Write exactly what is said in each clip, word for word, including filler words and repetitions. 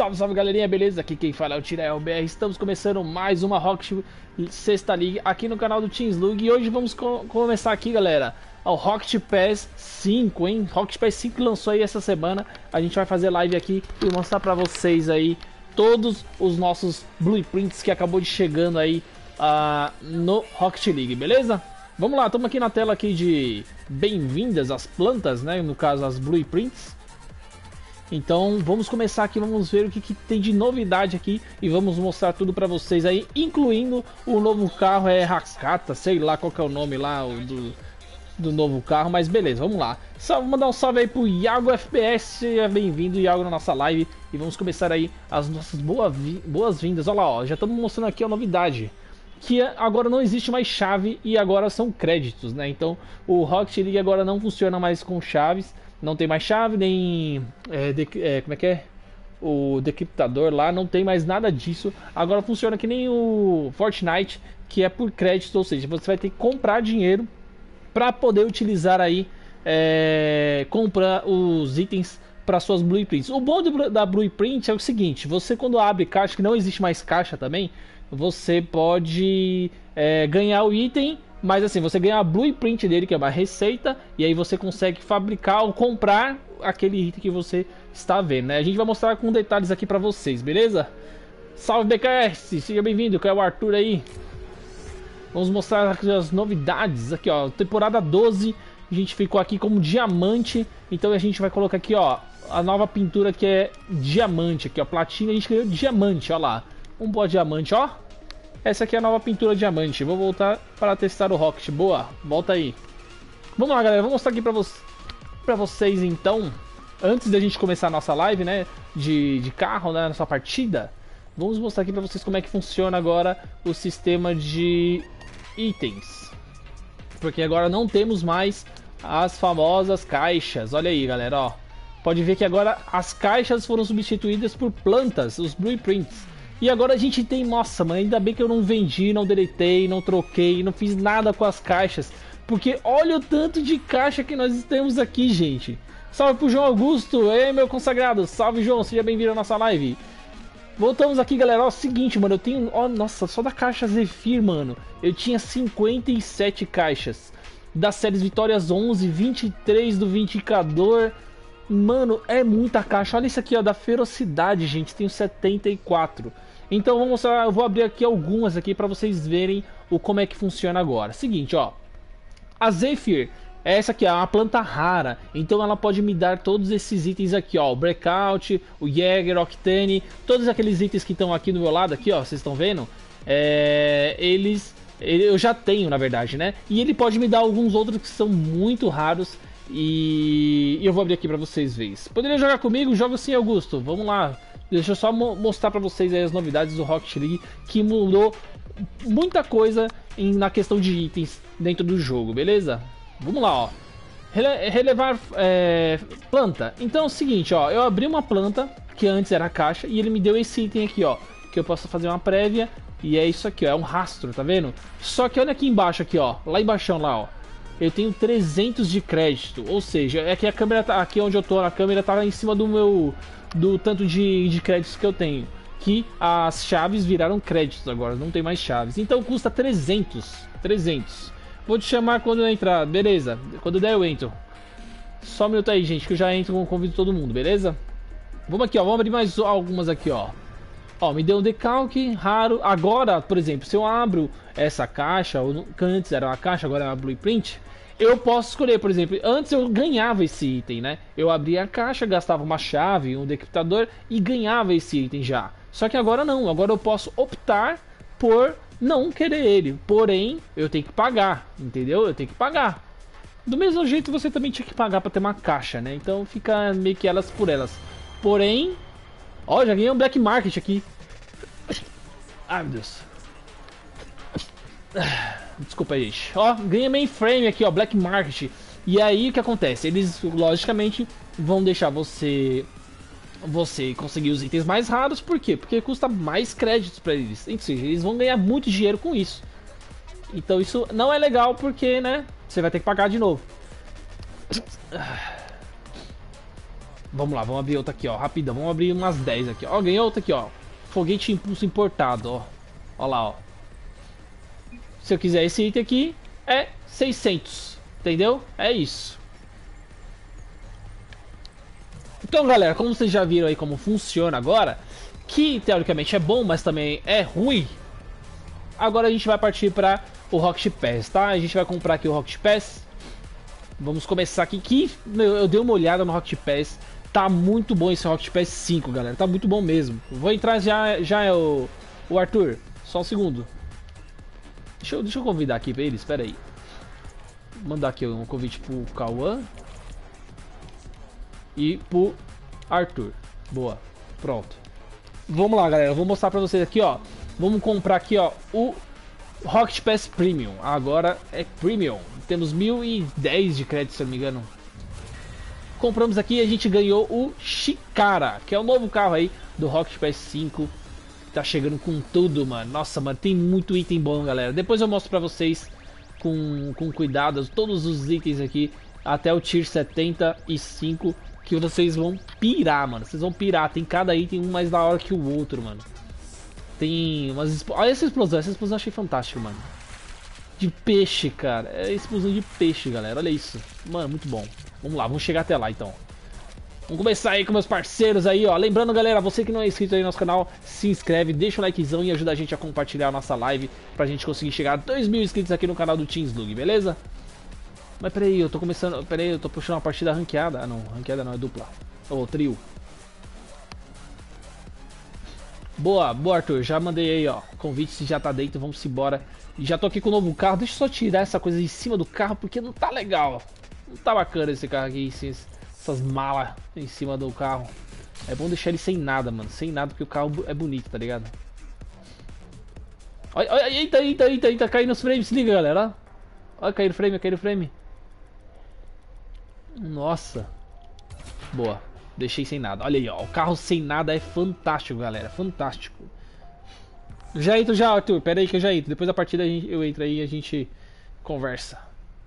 Salve, salve galerinha, beleza? Aqui quem fala é o Tirael B R. Estamos começando mais uma Rocket Sexta League aqui no canal do Team Slug. E hoje vamos co começar aqui, galera, ao Rocket Pass cinco, hein? Rocket Pass cinco lançou aí essa semana. A gente vai fazer live aqui e mostrar pra vocês aí todos os nossos blueprints que acabou de chegando aí uh, no Rocket League, beleza? Vamos lá, estamos aqui na tela aqui de bem-vindas às plantas, né? No caso, as blueprints. Então vamos começar aqui, vamos ver o que, que tem de novidade aqui e vamos mostrar tudo pra vocês aí, incluindo o novo carro, é Rascata, sei lá qual que é o nome lá o do, do novo carro, mas beleza, vamos lá. Só vou mandar um salve aí pro Iago F P S, seja bem-vindo Iago na nossa live e vamos começar aí as nossas boas-vindas. Olha lá, ó, já estamos mostrando aqui a novidade, que agora não existe mais chave e agora são créditos, né? Então o Rocket League agora não funciona mais com chaves. Não tem mais chave, nem é, de, é, como é que é? O decriptador lá, não tem mais nada disso. Agora funciona que nem o Fortnite, que é por crédito, ou seja, você vai ter que comprar dinheiro para poder utilizar aí, é, comprar os itens para suas blueprints. O bom de, da blueprint é o seguinte: você quando abre caixa, que não existe mais caixa também, você pode é, ganhar o item. Mas assim, você ganha a blueprint dele, que é uma receita, e aí você consegue fabricar ou comprar aquele item que você está vendo, né? A gente vai mostrar com detalhes aqui pra vocês, beleza? Salve B K S, seja bem-vindo, que é o Arthur aí. Vamos mostrar aqui as novidades, aqui ó, temporada doze, a gente ficou aqui como diamante, então a gente vai colocar aqui ó, a nova pintura que é diamante, aqui ó, platina, a gente ganhou diamante, ó lá. Um pó diamante, ó. Essa aqui é a nova pintura diamante. Vou voltar para testar o Rocket. Boa, volta aí. Vamos lá, galera. Vou mostrar aqui para vo pra vocês, então. Antes da gente começar a nossa live, né? De, de carro, né? Nossa partida. Vamos mostrar aqui para vocês como é que funciona agora o sistema de itens. Porque agora não temos mais as famosas caixas. Olha aí, galera, ó. Pode ver que agora as caixas foram substituídas por plantas, os blueprints. E agora a gente tem, nossa, mano, ainda bem que eu não vendi, não deletei, não troquei, não fiz nada com as caixas. Porque olha o tanto de caixa que nós temos aqui, gente. Salve pro João Augusto, ei meu consagrado, salve João, seja bem-vindo à nossa live. Voltamos aqui, galera, ó, seguinte, mano, eu tenho, ó, nossa, só da caixa Zephyr, mano, eu tinha cinquenta e sete caixas. Das séries Vitórias onze, vinte e três do Vindicador. Mano, é muita caixa. Olha isso aqui, ó, da Ferocidade, gente, tenho setenta e quatro. Então vamos mostrar, eu vou abrir aqui algumas aqui para vocês verem o como é que funciona agora. Seguinte, ó, a Zephyr, essa aqui é uma planta rara, então ela pode me dar todos esses itens aqui, ó, o Breakout, o Jäger, Octane, todos aqueles itens que estão aqui do meu lado, aqui, ó, vocês estão vendo? É, eles, eu já tenho, na verdade, né? E ele pode me dar alguns outros que são muito raros. E eu vou abrir aqui pra vocês verem. Poderia jogar comigo? Jogo sim, Augusto. Vamos lá. Deixa eu só mo mostrar pra vocês aí as novidades do Rocket League, que mudou muita coisa em, na questão de itens dentro do jogo, beleza? Vamos lá, ó. Rele relevar é, planta. Então é o seguinte, ó. Eu abri uma planta que antes era a caixa e ele me deu esse item aqui, ó, que eu posso fazer uma prévia. E é isso aqui, ó. É um rastro, tá vendo? Só que olha aqui embaixo, aqui, ó. Lá embaixo, lá, ó. Eu tenho trezentos de crédito, ou seja, é que a câmera tá aqui onde eu tô, a câmera tá em cima do meu do tanto de, de créditos que eu tenho, que as chaves viraram créditos agora, não tem mais chaves. Então custa trezentos, trezentos. Vou te chamar quando eu entrar, beleza? Quando der eu entro. Só um minuto aí, gente, que eu já entro com convido todo mundo, beleza? Vamos aqui, ó, vamos abrir mais algumas aqui, ó. Ó, me deu um decalque raro. Agora, por exemplo, se eu abro essa caixa, ou antes era uma caixa, agora é uma blueprint, eu posso escolher, por exemplo, antes eu ganhava esse item, né? Eu abria a caixa, gastava uma chave, um decriptador e ganhava esse item já. Só que agora não, agora eu posso optar por não querer ele. Porém, eu tenho que pagar, entendeu? Eu tenho que pagar. Do mesmo jeito você também tinha que pagar para ter uma caixa, né? Então fica meio que elas por elas. Porém... Ó, já ganhei um Black Market aqui. Ai, meu Deus. Desculpa aí, gente. Ó, ganhei mainframe aqui, ó, Black Market. E aí, o que acontece? Eles, logicamente, vão deixar você... Você conseguir os itens mais raros. Por quê? Porque custa mais créditos pra eles. Ou seja, eles vão ganhar muito dinheiro com isso. Então isso não é legal porque, né? Você vai ter que pagar de novo. Vamos lá, vamos abrir outra aqui, ó. Rapidão, vamos abrir umas dez aqui. Ó, ganhou outra aqui, ó. Foguete impulso importado, ó. Ó lá, ó. Se eu quiser esse item aqui, é seiscentos. Entendeu? É isso. Então, galera, como vocês já viram aí como funciona agora, que teoricamente é bom, mas também é ruim. Agora a gente vai partir para o Rocket Pass, tá? A gente vai comprar aqui o Rocket Pass. Vamos começar aqui, que meu, eu dei uma olhada no Rocket Pass. Tá muito bom esse Rocket Pass cinco, galera. Tá muito bom mesmo. Vou entrar já, já é o, o Arthur. Só um segundo. Deixa eu, deixa eu convidar aqui pra eles, espera aí. Vou mandar aqui um convite pro Cauã. E pro Arthur. Boa, pronto. Vamos lá, galera, eu vou mostrar pra vocês aqui, ó. Vamos comprar aqui, ó, o Rocket Pass Premium. Agora é Premium. Temos mil e dez de crédito, se eu não me engano. Compramos aqui e a gente ganhou o Chikara, que é o novo carro aí do Rocket Pass cinco. Tá chegando com tudo, mano. Nossa, mano, tem muito item bom, galera. Depois eu mostro pra vocês com, com cuidado todos os itens aqui até o Tier setenta e cinco, que vocês vão pirar, mano. Vocês vão pirar. Tem cada item um mais da hora que o outro, mano. Tem umas... Olha essa explosão. Essa explosão eu achei fantástica, mano. De peixe, cara. É explosão de peixe, galera. Olha isso. Mano, muito bom. Vamos lá, vamos chegar até lá, então. Vamos começar aí com meus parceiros aí, ó. Lembrando, galera, você que não é inscrito aí no nosso canal, se inscreve, deixa o likezão e ajuda a gente a compartilhar a nossa live pra gente conseguir chegar a dois mil inscritos aqui no canal do TeamSlug, beleza? Mas peraí, eu tô começando... Peraí, eu tô puxando uma partida ranqueada. Ah, não. Ranqueada não, é dupla. Ou oh, trio. Boa, boa, Arthur. Já mandei aí, ó. Convite, se já tá dentro, vamos embora. E já tô aqui com o novo carro. Deixa eu só tirar essa coisa em cima do carro, porque não tá legal. Não tá bacana esse carro aqui, essas malas em cima do carro. É bom deixar ele sem nada, mano. Sem nada, porque o carro é bonito, tá ligado? Olha, olha, eita, eita, eita, eita. Caindo os frames, se liga, galera. Olha, cair o frame, cair o frame. Nossa. Boa. Deixei sem nada. Olha aí, ó. O carro sem nada é fantástico, galera. Fantástico. Já entro já, Arthur. Pera aí que eu já entro. Depois da partida eu entro aí e a gente conversa.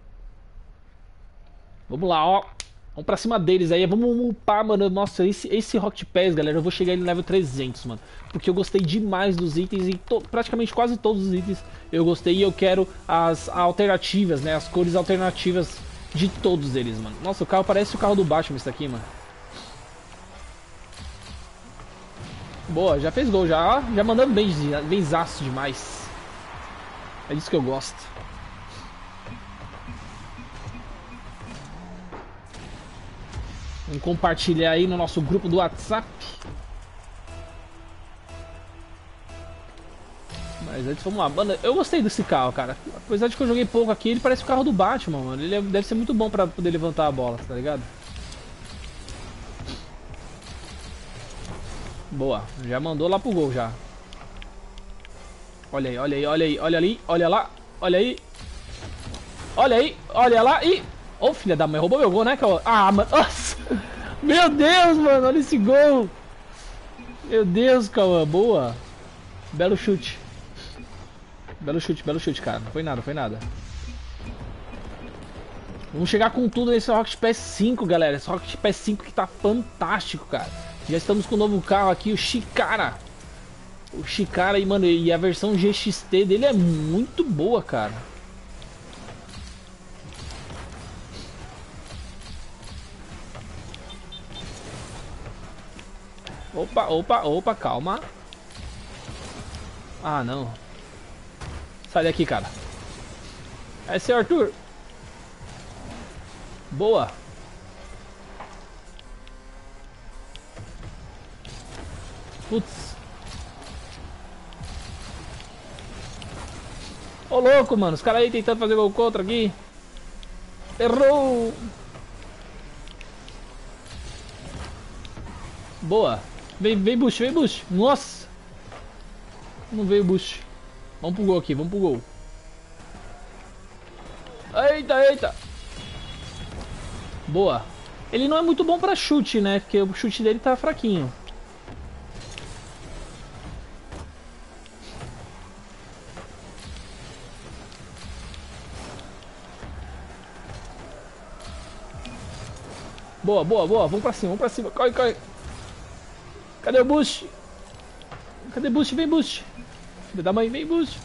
Vamos lá, ó. Vamos pra cima deles aí. Vamos upar, mano. Nossa, esse, esse Rocket Pass, galera, eu vou chegar aí no level trezentos, mano. Porque eu gostei demais dos itens. E to, praticamente quase todos os itens eu gostei. E eu quero as alternativas, né? As cores alternativas de todos eles, mano. Nossa, o carro parece o carro do Batman, isso aqui, mano. Boa, já fez gol, já, já mandando bem, benzaço demais. É disso que eu gosto. Vamos compartilhar aí no nosso grupo do WhatsApp. Mas antes, vamos lá. Mano, eu gostei desse carro, cara. Apesar de que eu joguei pouco aqui, ele parece o carro do Batman, mano. Ele deve ser muito bom pra poder levantar a bola, tá ligado? Boa, já mandou lá pro gol já. Olha aí, olha aí, olha aí, olha ali, olha lá, olha aí. Olha aí, olha lá e... Ô, oh, filha da mãe, roubou meu gol, né, Cauã? Ah, mano, nossa. Meu Deus, mano, olha esse gol. Meu Deus, Cauã, boa. Belo chute. Belo chute, belo chute, cara. Não foi nada, foi nada. Vamos chegar com tudo nesse Rocket Pass cinco, galera. Esse Rocket Pass cinco que tá fantástico, cara. Já estamos com o novo carro aqui, o Chikara. O Chikara, e, mano, e a versão G X T dele é muito boa, cara. Opa, opa, opa, calma. Ah, não. Sai daqui, cara. É seu Arthur. Boa. Putz. Ô, louco, mano. Os caras aí tentando fazer gol contra aqui. Errou. Boa. Vem, vem, Bush, vem, Bush. Nossa. Não veio Bush. Vamos pro gol aqui, vamos pro gol. Eita, eita. Boa. Ele não é muito bom pra chute, né? Porque o chute dele tá fraquinho. Boa, boa, boa. Vamos pra cima, vamos pra cima. Corre, corre. Cadê o boost? Cadê boost? Vem boost. Filho da mãe, vem boost.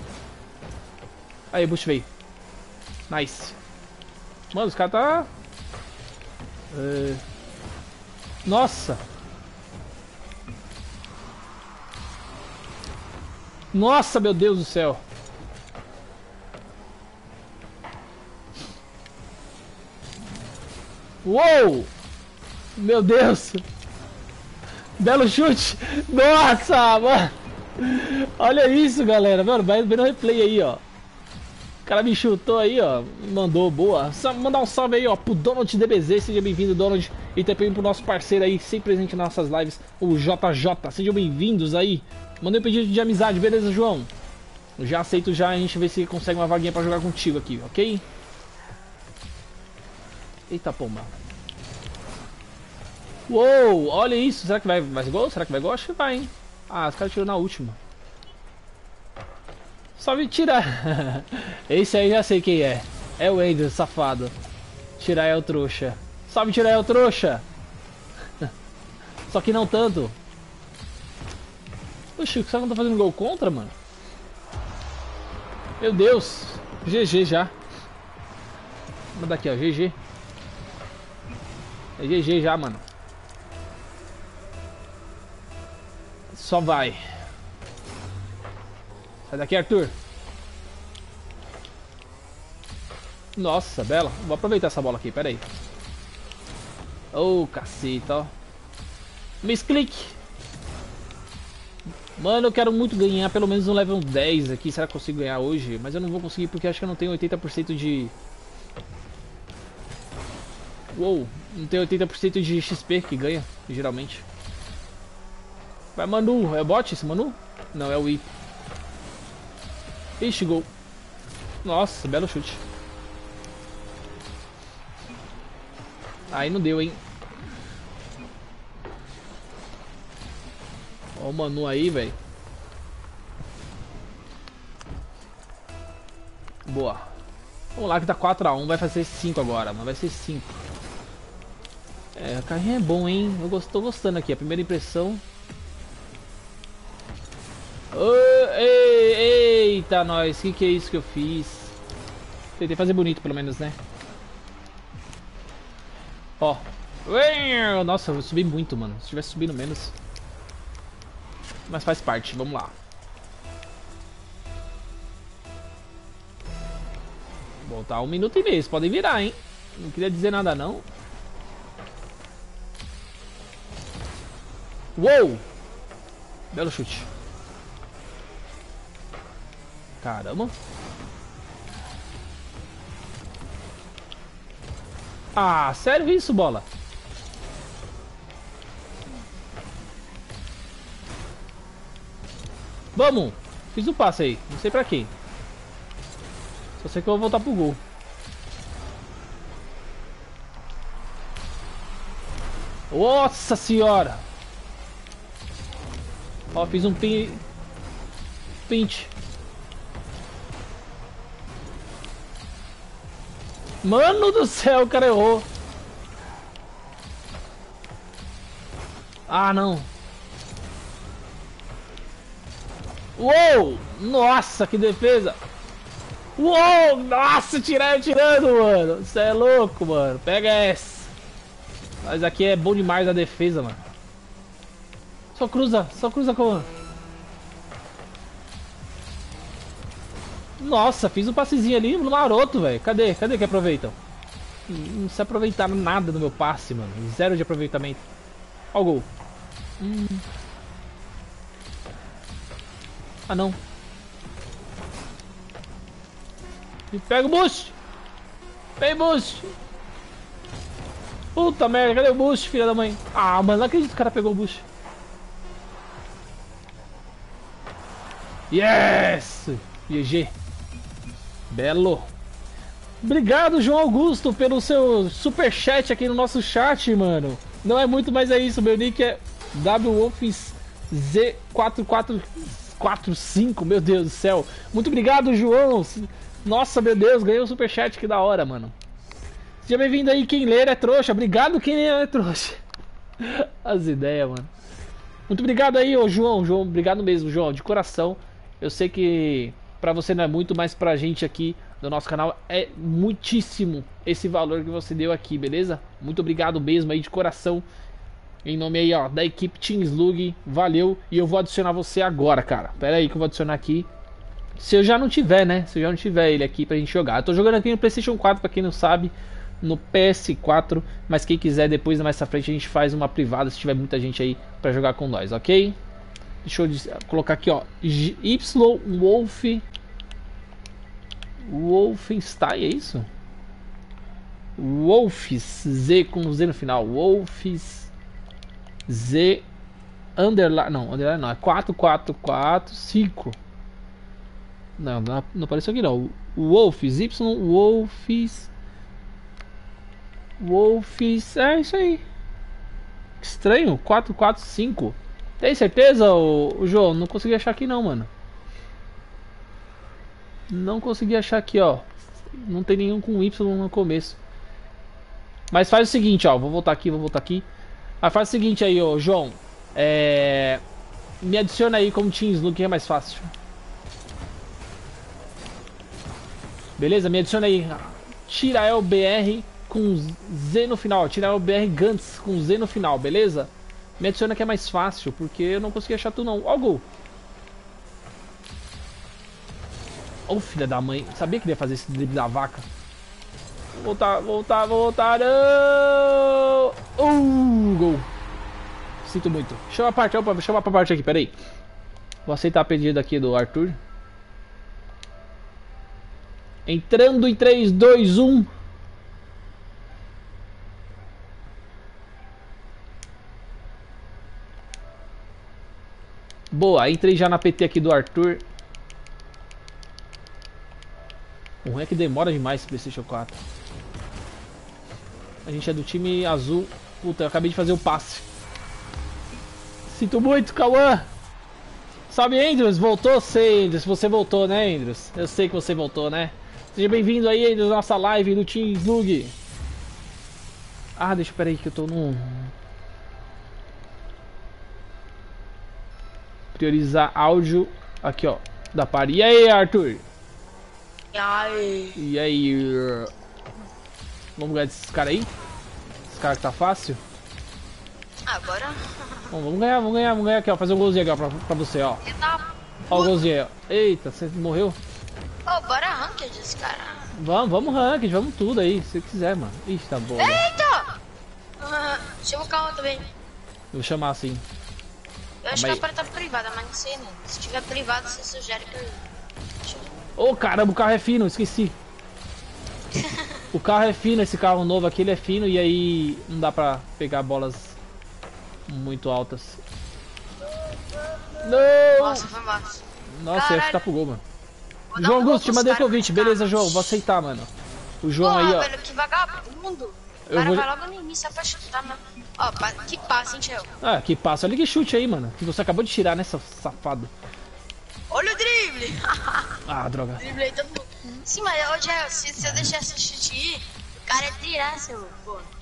Aí, boost veio. Nice. Mano, os caras tá... É... Nossa. Nossa, meu Deus do céu. Uou! Meu Deus! Belo chute! Nossa, mano! Olha isso, galera. Mano, vai ver no replay aí, ó. O cara me chutou aí, ó. Mandou, boa. Só mandar um salve aí, ó, pro Donald D B Z. Seja bem-vindo, Donald. E também pro nosso parceiro aí, sempre presente nas nossas lives, o J J. Sejam bem-vindos aí. Mandei um pedido de amizade, beleza, João? Já aceito já, a gente vê se consegue uma vaguinha pra jogar contigo aqui, ok? Eita, pomba. Uou, olha isso. Será que vai mais gol? Será que vai gol? Acho que vai, hein? Ah, os caras tirou na última. Só me tirar. Esse aí já sei quem é. É o Ender, safado. Tirar é o trouxa. Só me tirar é o trouxa. Só que não tanto. Oxi, será que eu tô fazendo gol contra, mano? Meu Deus. G G já. Vamos mandar aqui, ó. G G. É G G já, mano. Só vai. Sai daqui, Arthur. Nossa, bela. Vou aproveitar essa bola aqui, pera aí. Ô, oh, caceta, ó. Misclick. Mano, eu quero muito ganhar pelo menos um level dez aqui. Será que eu consigo ganhar hoje? Mas eu não vou conseguir porque acho que eu não tenho oitenta por cento de... Uou, não tem oitenta por cento de X P que ganha, geralmente. Vai, Manu. É o bot esse, Manu? Não, é o I. Ixi, gol. Nossa, belo chute. Aí não deu, hein. Ó o Manu aí, velho. Boa. Vamos lá que tá quatro a um, vai fazer cinco agora, mano. Vai ser cinco. É, o carrinho é bom, hein? Eu gost, tô gostando aqui, a primeira impressão. Oh, ei, eita, nós, que que é isso que eu fiz? Tentei fazer bonito, pelo menos, né? Ó. Nossa, eu subi muito, mano. Se tivesse subindo menos. Mas faz parte, vamos lá. Bom, tá um minuto e meio, vocês podem virar, hein? Não queria dizer nada, não. Uou! Belo chute. Caramba. Ah, sério isso, bola? Vamos! Fiz o passe aí, não sei pra quem. Só sei que eu vou voltar pro gol. Nossa senhora! Ó, fiz um pin... Pint. Mano do céu, o cara errou. Ah, não. Uou! Nossa, que defesa! Uou! Nossa, tirar tirando, mano! Você é louco, mano. Pega essa. Mas aqui é bom demais a defesa, mano. Só cruza, só cruza com... Nossa, fiz um passezinho ali no maroto, velho. Cadê? Cadê que aproveitam? Não se aproveitar nada do meu passe, mano. Zero de aproveitamento. Ó o gol. Hum. Ah, não. E pega o boost. Vem, boost. Puta merda, cadê o boost, filha da mãe? Ah, mano, não acredito que o cara pegou o boost. Yes! G G. Belo. Obrigado, João Augusto, pelo seu super chat aqui no nosso chat, mano. Não é muito, mas é isso. Meu nick é W Wolfs Z quatro quatro quatro cinco. Meu Deus do céu. Muito obrigado, João. Nossa, meu Deus, ganhei um super chat, que da hora, mano. Seja bem-vindo aí, quem ler é trouxa. Obrigado, quem ler é trouxa. As ideias, mano. Muito obrigado aí, ô João. João, obrigado mesmo, João, de coração. Eu sei que pra você não é muito, mas pra gente aqui do nosso canal é muitíssimo esse valor que você deu aqui, beleza? Muito obrigado mesmo aí, de coração. Em nome aí, ó, da equipe Team Slug. Valeu. E eu vou adicionar você agora, cara. Pera aí que eu vou adicionar aqui. Se eu já não tiver, né? Se eu já não tiver ele aqui pra gente jogar. Eu tô jogando aqui no PlayStation quatro, pra quem não sabe. No P S quatro. Mas quem quiser, depois mais pra frente a gente faz uma privada. Se tiver muita gente aí pra jogar com nós, ok? Deixa eu colocar aqui, ó. Y Wolf. Wolfenstein, é isso? Wolfs. Z com Z no final. Wolfs. Z underline, não, underline não, é quatro quatro quatro cinco. Não, não, não apareceu aqui não. Wolfs, Y Wolfs. Wolfs, é isso aí. Estranho, quatro quatro cinco. Tem certeza, o, o João? Não consegui achar aqui não, mano. Não consegui achar aqui, ó. Não tem nenhum com Y no começo. Mas faz o seguinte, ó, vou voltar aqui, vou voltar aqui. Mas faz o seguinte aí, ô João. É... Me adiciona aí como Team Slug, que é mais fácil. Beleza? Me adiciona aí. Tirael B R com Z no final. Tirael B R Gantz com Z no final, beleza? Me adiciona que é mais fácil, porque eu não consegui achar tu não. Ó o gol. Ô oh, filha da mãe. Sabia que ele ia fazer esse drible da vaca. Voltar, voltar, voltar. Oh, uh, gol. Sinto muito. Chama a parte, opa, chama pra parte aqui, peraí. Vou aceitar a pedida aqui do Arthur. Entrando em três, dois, um. Boa, entrei já na P T aqui do Arthur. O ruim é que demora demais esse PlayStation quatro. A gente é do time azul. Puta, eu acabei de fazer o passe. Sinto muito, Cauã. Sabe, Andrews? Voltou? Sei, Andrews. Você voltou, né, Andrews? Eu sei que você voltou, né? Seja bem-vindo aí, Andrews, nossa live do Team Slug. Ah, deixa eu... Pera aí que eu tô no... Priorizar áudio. Aqui, ó. Da par. E aí, Arthur? E aí? E aí? Vamos ganhar desses caras aí? Esse cara que tá fácil? Agora? Bom, vamos ganhar, vamos ganhar, vamos ganhar aqui, ó. Fazer um golzinho aqui, ó, pra, pra você, ó. Ó o golzinho aí, ó. Eita, você morreu? Ô, oh, bora ranked esse cara. Vamos, vamos ranked, vamos tudo aí, se você quiser, mano. Ixi, tá bom. Eita! Uh, chama o carro também. Eu vou chamar assim. Eu acho que a porta tá privada, mas não sei, né? Se tiver privado, você sugere que eu... Ô, oh, caramba, o carro é fino, esqueci. O carro é fino, esse carro novo aqui, ele é fino e aí não dá pra pegar bolas muito altas. Não! Nossa, foi massa. Nossa, eu acho que tá pro gol, mano. Vou João um Augusto, te mandei cara convite, beleza, João? Vou aceitar, mano. O João Porra, aí, ó. velho, que vagabundo. O Eu cara vou... vai logo no início pra chutar, mano. Ó, que passe, hein, Tchel? Ah, que passa. Olha que chute aí, mano. Que você acabou de tirar, né, seu safado. Olha o drible. Ah, droga. Drible aí todo mundo. Sim, mas ô, Tchel, se, se eu deixar esse chute ir, o cara é tirar, seu pô. O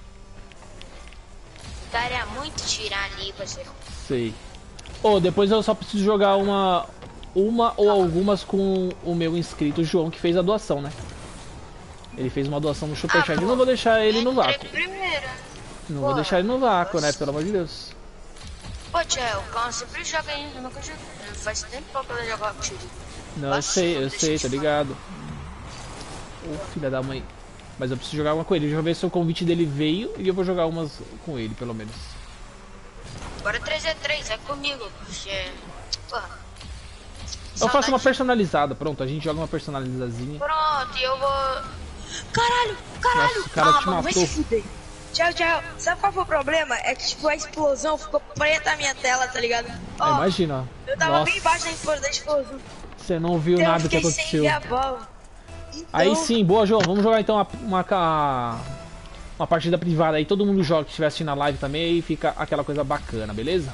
cara é muito tirar ali, parceiro. Sei. Ô, oh, depois eu só preciso jogar uma... Uma ou algumas com o meu inscrito João, que fez a doação, né? Ele fez uma doação no Superchat. Ah, eu não vou deixar ele no vácuo. Não vou deixar ele no vácuo, né? Pelo amor de Deus. Pô, Tchel, o Cão sempre joga ainda. Eu nunca joguei. Faz tempo que eu jogo contigo. Não, eu sei, eu sei, tá ligado. Ô, filha da mãe. Mas eu preciso jogar uma com ele. Deixa eu ver se o convite dele veio e eu vou jogar umas com ele, pelo menos. Agora três a três, é comigo, porque... Porra. Eu faço uma personalizada, pronto, a gente joga uma personalizazinha. Pronto, e eu vou... Caralho, caralho! Nossa, o cara ah, te mano, matou. vai se fuder. Tchau, tchau. Sabe qual foi o problema? É que, tipo, a explosão ficou preta na minha tela, tá ligado? Oh, é, imagina. Eu tava Nossa. bem embaixo da explosão. Você não viu então, nada que aconteceu. Sem ver a bola. Então... Aí sim, boa, João. Vamos jogar então uma, uma, uma partida privada aí. Todo mundo joga, que estiver assistindo a live também, aí fica aquela coisa bacana, beleza?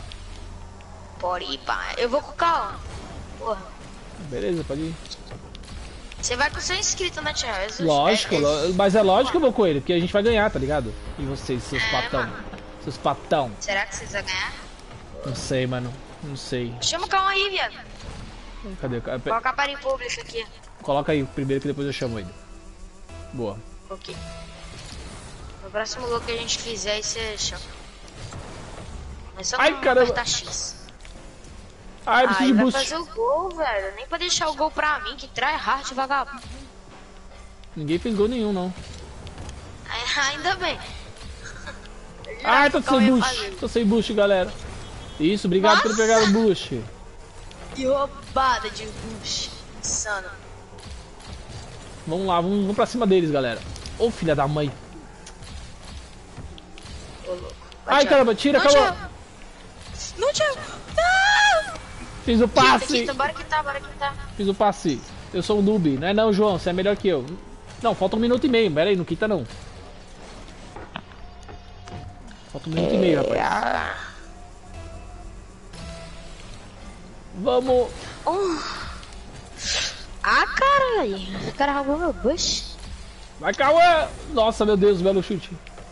Pode ir, pá. Eu vou com o carro. Porra. Beleza, pode ir. Você vai com o seu inscrito, né, Tchau? Lógico, é, é... mas é lógico que eu vou com ele, porque a gente vai ganhar, tá ligado? E vocês, seus É, patão. mano. Seus patão. Será que vocês vão ganhar? Não sei, mano. Não sei. Chama o Cão aí, viado. Cadê o cara? Coloca para em público aqui. Coloca aí primeiro que depois eu chamo ele. Boa. Ok. No próximo gol que a gente fizer, aí você chama. Mas só Ai, com caramba. apertar X. Ai, eu preciso Aí de vai boost. fazer o gol, velho. Nem pra deixar o gol pra mim, que trai hard, vagabundo. Ninguém fez gol nenhum, não. Ainda bem. Ai, tô o Cão sem ia boost. fazer. Tô sem boost, galera. Isso, obrigado por Nossa. pegar o boost. Que roubada de bush. Insano. Vamos lá, vamos, vamos pra cima deles, galera. Ô, filha da mãe. Ô, louco. Vai, Ai, Thiago. caramba, tira, Não, acabou. Thiago. Não, Thiago. Não! Fiz o Quita, passe. quita, bora que tá, bora que tá. Fiz o passe. Eu sou um noob. Não é não, João. Você é melhor que eu. Não, falta um minuto e meio. Pera aí, não quita não. Falta um minuto e meio, rapaz. Vamos. Uh. Ah, caralho. O cara roubou meu bush. Vai, Cauã. Nossa, meu Deus, belo chute.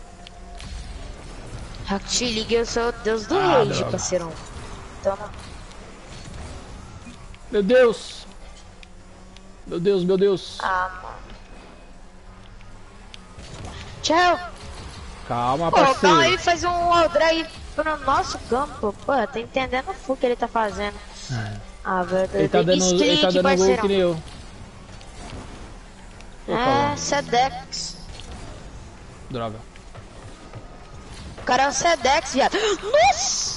Rocket League, eu sou o deus do Ah, rage, droga. parceirão. Toma. Meu Deus. Meu Deus, meu Deus. Ah, mano. Tchau. Calma, Pô, calma parceiro. aí, faz um all drag pro nosso campo. Pô, tá entendendo o full que ele tá fazendo. Ah, velho. Ele tá dando, ele tá dando gol que nem eu. Ô, É, Cauã. Sedex. Droga. O cara é o Sedex, viado. Nossa!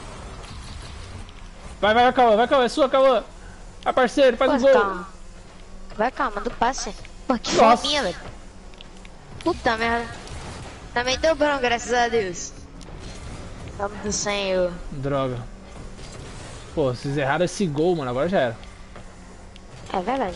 Vai, vai, vai, Cauã. Vai, Cauã. É sua, Cauã. Vai, parceiro. Faz o Pô, gol. calma. Vai, calma, do passe. Pô, que Nossa. fominha, velho. Puta merda. Também deu bom, graças a Deus. Vamos do Senhor. Droga. Pô, vocês erraram esse gol, mano. Agora já era. É verdade.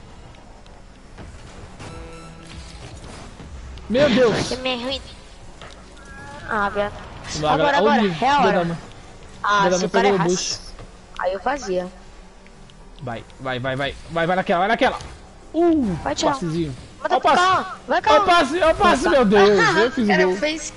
Meu Deus. Que meio ruim. Ah, velho. Vai, Agora, galera. agora. Olha, É hora. filha da mãe. Ah, Filha da se mãe o cara pegou o errasse. bucho. Aí eu fazia. Vai, vai, vai, vai. Vai, vai naquela, vai naquela. Uh, Vai, tchau. passezinho. Manda Ó o pro passe. calma. Vai, Ó o calma. passe, ó o passe, meu Deus. Eu fiz O cara gol. fez...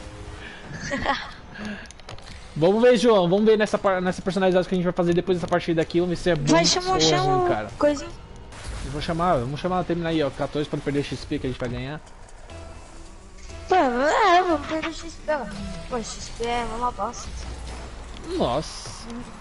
Vamos ver, João. Vamos ver nessa, par- nessa personalidade que a gente vai fazer depois dessa partida aqui. Vamos ver se é bom Vai, chamar, ou é chama ruim, o cara. coisinha. Eu vou chamar, vamos chamar ela terminar aí, ó. quatorze pra não perder X P que a gente vai ganhar. Pô, é, vamos perder X P, ó. Pô, X P é uma bosta. Nossa.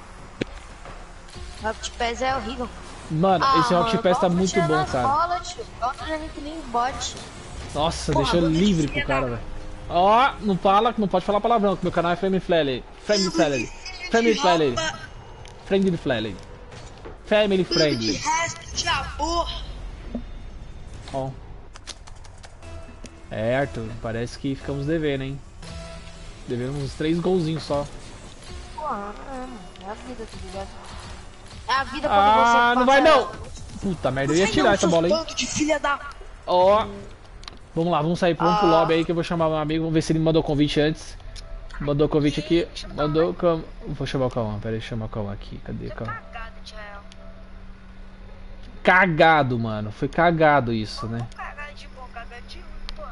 Rocket Pass é horrível. Mano, esse Rocket Pass tá vamos muito tirar bom, nas cara. bolas, tio. Vamos tirar que nem bot. Nossa, Porra, deixou vou ter que livre pro tirar. cara, velho. Ó, não fala, não pode falar palavrão, que meu canal é Family Friendly. Family Friendly. Family Friendly. Friendly Friendly. Family Friendly. resto de amor. Ó. É, Arthur, parece que ficamos devendo, hein? Devemos uns três golzinhos só. Pô, é, é a vida, tá ligado? É a vida quando Ah, você não vai passa- não! Puta merda, eu ia tirar essa bola aí. Bando de filha da... Ó. Vamos lá, vamos sair, vamos pro Ah. lobby aí que eu vou chamar meu amigo, vamos ver se ele me mandou convite antes. Mandou convite aqui, mandou com... Vou chamar o Cauã, pera aí, chamar o Cauã aqui, cadê o Cauã? Cagado, Tchau. Cagado, mano, foi cagado isso, né? Cagado de bom, cagado de ruim, pô.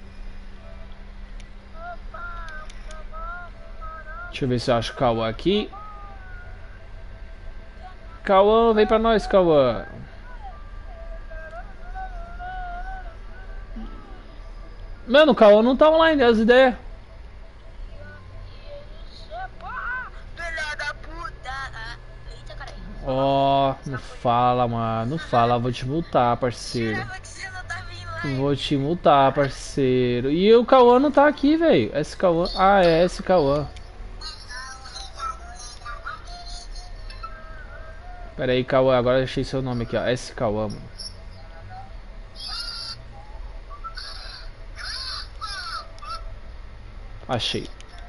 Deixa eu ver se eu acho o Cauã aqui. Cauã, vem pra nós, Cauã. Mano, o Cauã não tá online, as ideias. Filha da puta. Eita, cara. Ó, não fala, mano, não fala, vou te multar, parceiro. Tirava que você não tava em live. Vou te multar, parceiro. E o Cauã não tá aqui, velho. Esse Cauã. Ah, é esse Cauã. Pera aí, Cauã. Agora eu achei seu nome aqui, ó. S Cauã, mano. Achei.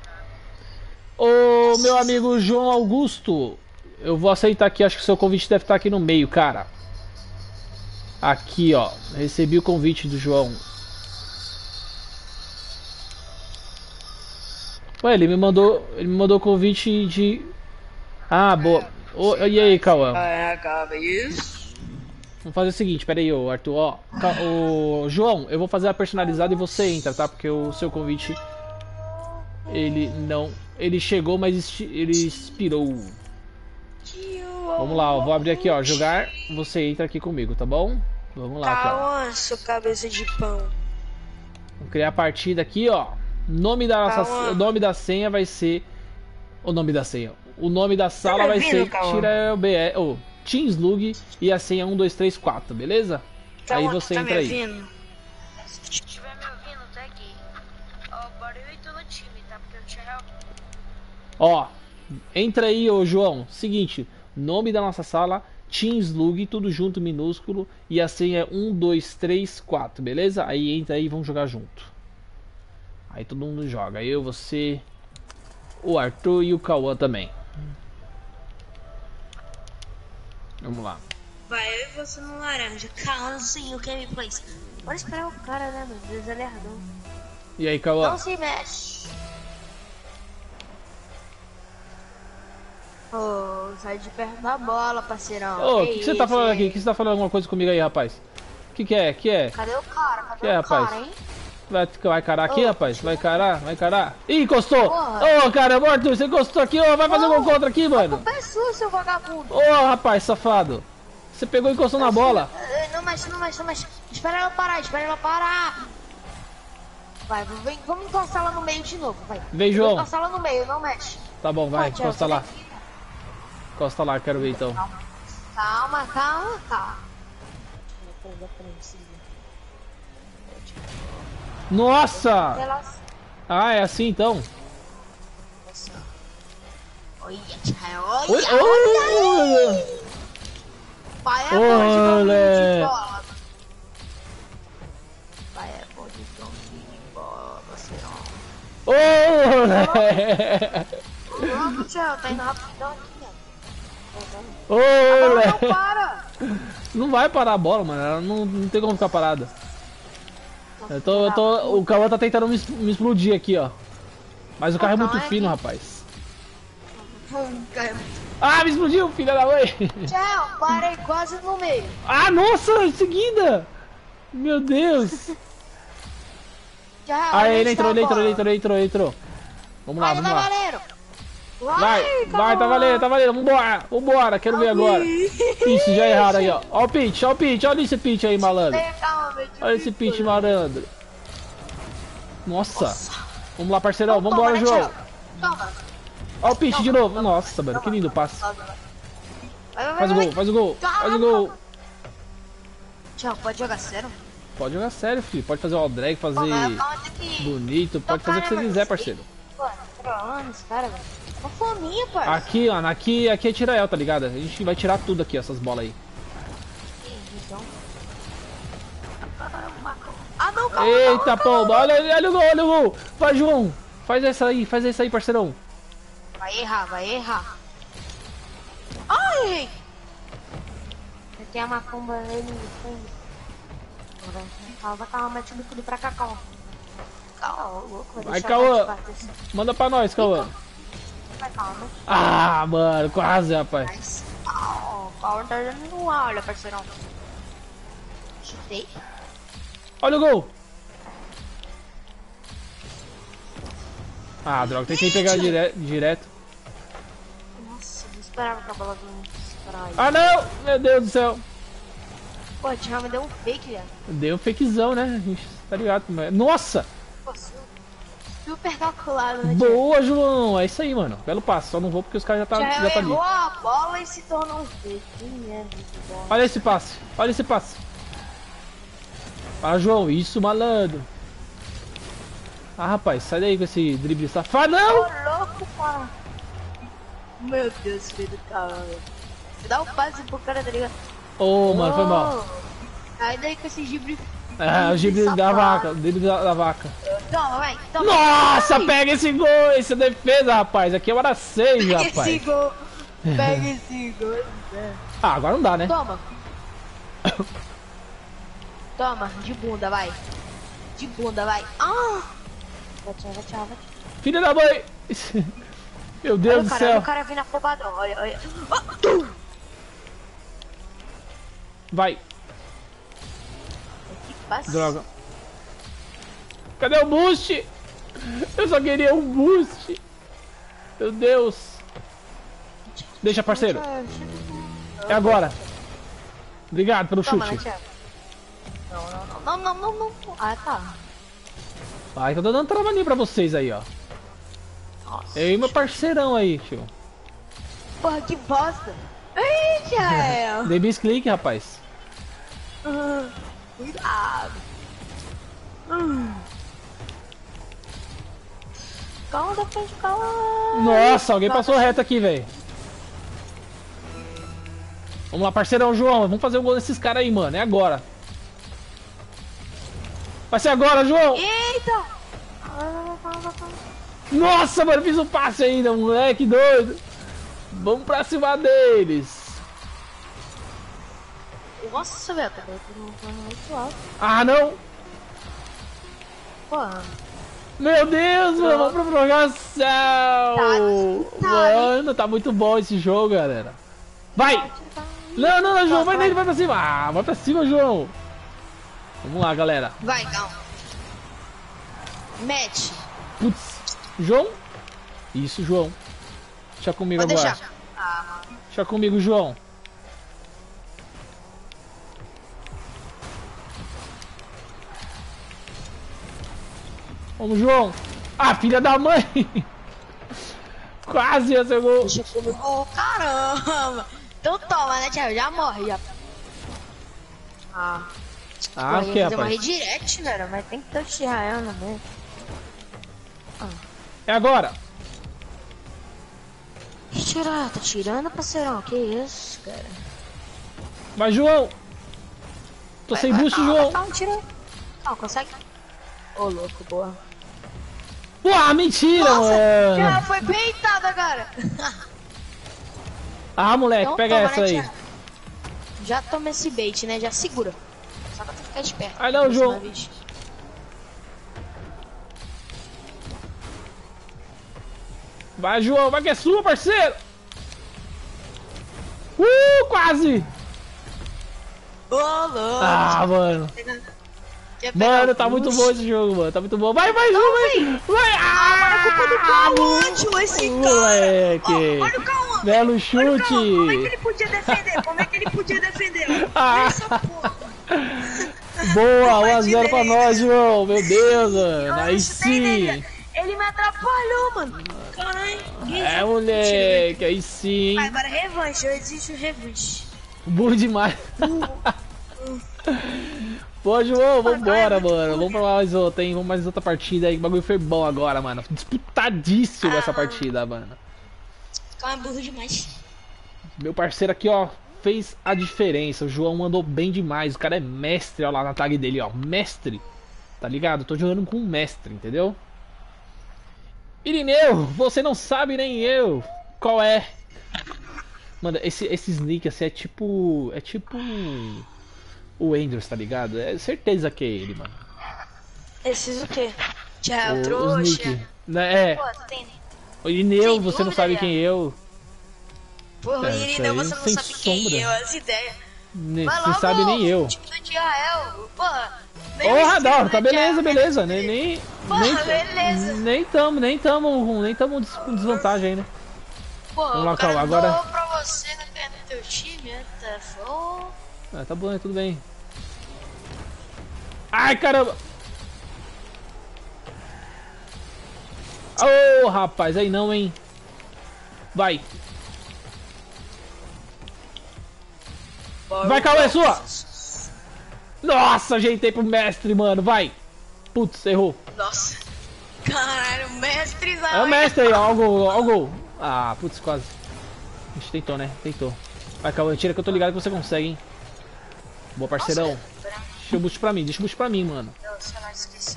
Ô, meu amigo João Augusto. Eu vou aceitar aqui. Acho que seu convite deve estar aqui no meio, cara. Aqui, ó. Recebi o convite do João. Ué, ele me mandou. Ele me mandou convite de. Ah, boa. Ô, e aí, Cauã? Ah, acaba isso. Vamos fazer o seguinte, pera aí, ô Arthur, ó. Ca- Ô, João, eu vou fazer a personalizada e você entra, tá? Porque o seu convite, ele não... Ele chegou, mas esti- ele expirou. Vamos lá, ó, vou abrir aqui, ó, jogar, você entra aqui comigo, tá bom? Vamos lá, aqui, ó. Calma, sua cabeça de pão. Vamos criar a partida aqui, ó. Nome da nossa, Calma. o nome da senha vai ser... O nome da senha. O nome da sala me vai ouvindo, ser Calma? Tira B E, ou Teamslug e a senha um, dois, três, quatro, beleza? Aí Calma, você tá entra me aí. ouvindo? Se estiver me ouvindo, tá aqui. Ó, bora eu entro no time, tá? Porque eu tinha... Ó, entra aí, ô João. Seguinte, nome da nossa sala, Teamslug, tudo junto, minúsculo. E a senha é um, dois, três, quatro, beleza? Aí entra aí e vamos jogar junto. Aí todo mundo joga. Eu, você, o Arthur e o Cauã também. Vamos lá. Vai eu e você no laranja. Calãozinho, gameplays. Bora esperar o cara, né, meu Deus, ele é ardão. E aí, Cauã? Não se mexe. Ô, sai de perto da bola, parceirão. Ô, o que, que você tá isso, falando hein? aqui? Que você tá falando alguma coisa comigo aí, rapaz? O que que é? Que é? Cadê o cara? Cadê Que é, o rapaz? cara, hein? Vai, vai carar aqui, Ô, rapaz? Vai carar? Vai carar? Ih, encostou! Porra. Ô, caramba, Arthur, você encostou aqui, ó. Vai fazer Ô, gol contra aqui, mano. Culpa é sua, seu vagabundo. Ô, rapaz, safado. Você pegou e encostou na bola. Eh, Não mexe, não mexe, não mexe. Espera ela parar, espera ela parar. Vai, vem, vamos encostar lá no meio de novo, vai. Vem, Vamos João. encostar lá no meio, não mexe. Tá bom, vai, Thiago, encosta você lá. vem aqui. Encosta lá, quero ver então. Calma, calma, calma. Nossa! Elas... Ah, é assim então? Olha, tchau, Oi, olha, olha. oi! Pai é bom de Olé. de bola. Pai é bom de de bola, parceirão. Olé! Vamos, tchau, tá indo rapidão aqui, ó. Olé! Não, para! Não vai parar a bola, mano. Ela não, não tem como ficar parada. Eu tô, eu tô, o Cauã tá tentando me, me explodir aqui, ó. Mas o carro é muito Calma aí. fino, rapaz. Hum, cara. Ah, me explodiu, filha da mãe! Tchau, parei quase no meio. Ah, nossa, em seguida! Meu Deus! Tchau, Ah, onde ele está entrou, a ele entrou, bola? ele entrou, ele entrou, ele entrou. Vamos lá, Vai, vamos tá lá. valendo. Vai, vai, tá calma. valendo, tá valendo. Vambora, vambora, quero ver agora. Isso, já erraram aí, ó. Ó o pitch, ó o pitch, olha esse pitch aí, malandro. Ei, calma, meu Deus. Olha esse pitch, malandro. Nossa. Vamos lá, parceirão, Toma, vambora, né, João. tchau. Toma. Ó o pitch de novo. Nossa, mano, que lindo passe. Vai, vai, vai, Faz o vai. gol, faz o gol, faz o gol. Tchau, pode jogar sério? Pode jogar sério, filho. Pode fazer o all drag, fazer Pô, mas calma, tem que... bonito, pode fazer o que você quiser, parceiro. Pô, trolando esse cara, velho. Uma fominha, parça. Aqui, ó, aqui, aqui é tirael, tá ligado? A gente vai tirar tudo aqui, ó, essas bolas aí. Então... Ah, não, calma, Eita, calma, pomba, olha, olha o gol, olha o gol. Vai, João. Faz essa aí, faz essa aí, parceirão. Vai errar, vai errar. Ai! Eu tenho a macumba nele no fundo. Calma, calma, mete o bico pra cá, calma. Calma, louco, Vai, deixar Cauã. mais bater assim. Manda pra nós, Cauã. Vai, calma. Ah, mano, quase, rapaz. Mas, ó, o Cauã tá dando no ar, olha, parceirão. Chutei. Olha o gol. Ah, droga, tentei pegar dire direto. Nossa, não esperava que a bola vinha pra aí. Ah, não! Meu Deus do céu. Pô, o Thiago me deu um fake, velho. Deu um fakezão, né? A gente tá ligado como é. Nossa! Pô, super calculado, né, Thiago? Boa, João! É isso aí, mano. Belo passo. Só não vou porque os caras já tá, Já já tá ali. errou a bola e se tornou um fake. Que é muito bom. Olha esse passe. Olha esse passe. Ah, João. Isso, malandro. Ah, rapaz. Sai daí com esse drible safado. Não! Ô, louco, cara. Meu Deus, filho do caralho. Dá um passe pro cara, tá ligado? Ô, oh, mano. Foi mal. Sai daí com esse gibre. Ah, o drible da vaca. O drible da, da vaca. Toma, vai. Toma. Nossa, Vai. pega esse gol. Essa defesa, rapaz. Aqui é hora seis, Pega rapaz. esse gol. Pega esse gol. Ah, agora não dá, né? Toma. Toma, de bunda, vai. De bunda, vai. Ah! Vai, tchau, vai, tchau, vai. Filha da mãe! Meu Deus Olha do o cara, olha céu! o cara vindo afobadão, olha, olha. Vai! Passa. Droga. Cadê o boost? Eu só queria um boost. Meu Deus. Deixa, parceiro. É agora. Obrigado pelo Toma, chute. né, não, não, não, não, não, não, não. Ah, tá. Vai que eu tô dando travaninho pra vocês aí, ó. Nossa. Eu e meu parceirão aí, tio. Porra, que bosta. Ih, Jael. Dei bisclick, rapaz. Ah, cuidado. Hum. Calma da frente, calma. Nossa, alguém passou reto aqui, velho. Vamos lá, parceirão João. Vamos fazer o gol desses caras aí, mano. É agora. Vai ser agora, João. Eita. Ah, calma, calma. Nossa, mano, fiz um passe ainda, moleque doido. Vamos pra cima deles. Nossa, velho, tá muito alto. Ah, não. Porra. Meu Deus, mano, vamos pra prorrogação. Tá, Mano, tá muito bom esse jogo, galera. Vai. Não, não, não, João, vai nele, vai pra cima. Ah, vai pra cima, João. Vamos lá, galera. Vai, calma. Mete. Putz. João? Isso, João. Deixa comigo Pode agora. deixar. Ah, Deixa comigo, João. Vamos, João. Ah, filha da mãe. Quase ia ser gol. Deixa comigo. Oh, caramba. Então toma, né, Thiago? Já morre, já. Ah. Ah, o que, fazer uma rapaz? redirect, velho, mas tem que ter o Israel, né? É agora. Que tirar? Tá tirando, parceirão? Que isso, cara? Vai, João. Tô sem boost, João. Calma, tira. Não, consegue? Ô, louco, boa. Uau, mentira, Já mano. foi peitada, cara. Ah, moleque, Então pega toma, essa né, aí. Thiago? Já toma esse bait, né? Já segura. Só pra tu ficar esperto. Ai, não, Próxima João. vez. Vai, João, vai que é sua, parceiro. Uh, quase. Ô, louco. Ah, mano. Quer pegar Mano, o tá muito push? bom esse jogo, mano. Tá muito bom. Vai, vai, João, vai. Vai. Ah, mano, é culpa do Cauã, esse cara. Moleque. Ó, olha o Cauã. Belo Olha o Cauã, como é que chute. ele podia defender? Como é que ele podia defender? Ah. Essa porra. Boa, um a Vai zero pra direita. nós, João. Meu Deus, mano. Olha Aí isso daí, sim. né? Ele me atrapalhou, mano. Caralho. É, moleque. Aí sim. Vai, agora revanche. Eu exijo revanche. Burro demais. Pô, João, vambora, mano. Vamos pra mais outra, hein? Vamos mais outra partida aí. O bagulho foi bom agora, mano. Disputadíssimo Ah, essa mano. partida, mano. Calma, burro demais. Meu parceiro aqui, ó, fez a diferença. O João mandou bem demais. O cara é mestre, ó lá na tag dele, ó. Mestre. Tá ligado? Tô jogando com um mestre, entendeu? Irineu, você não sabe nem eu qual é. Mano, esse, esse sneak assim é tipo. É tipo. O Andrews, tá ligado? É certeza que é ele, mano. Esses o quê? Já O, o o trouxa. sneak. Né, É. Pô, tu tem... O Irineu, Sem você não dúvida, sabe Ian. quem eu. Porra, É, Irineu, isso aí, você não sem sabe quem sombra. eu, as ideias. Ne- Vai Você logo, sabe nem eu. time do Israel. Porra. nem Ô, precisa, Radar, né, tá beleza, Thiago? beleza. Nem, nem, Porra, nem, beleza. nem tamo, nem tamo, nem tamo des- com desvantagem ainda. Pô, Vamos lá, o cara Cauã, agora- doou pra você na perna do teu time, né? Tá foda. Ah, tá bom, é tudo bem. Ai, caramba! Ô, rapaz, aí não, hein? Vai. Vai, Cauã, é sua! Nossa, ajeitei pro mestre, mano, vai! Putz, errou. Nossa. Caralho, mestre É o mestre aí, ó, ó o gol, ó o gol. Ah, putz, quase. A gente tentou, né? Tentou. Vai, Cauã, tira que eu tô ligado que você consegue, hein? Boa, parceirão. Deixa o boost pra mim, deixa o boost pra mim, mano. Não, sei lá, esqueci.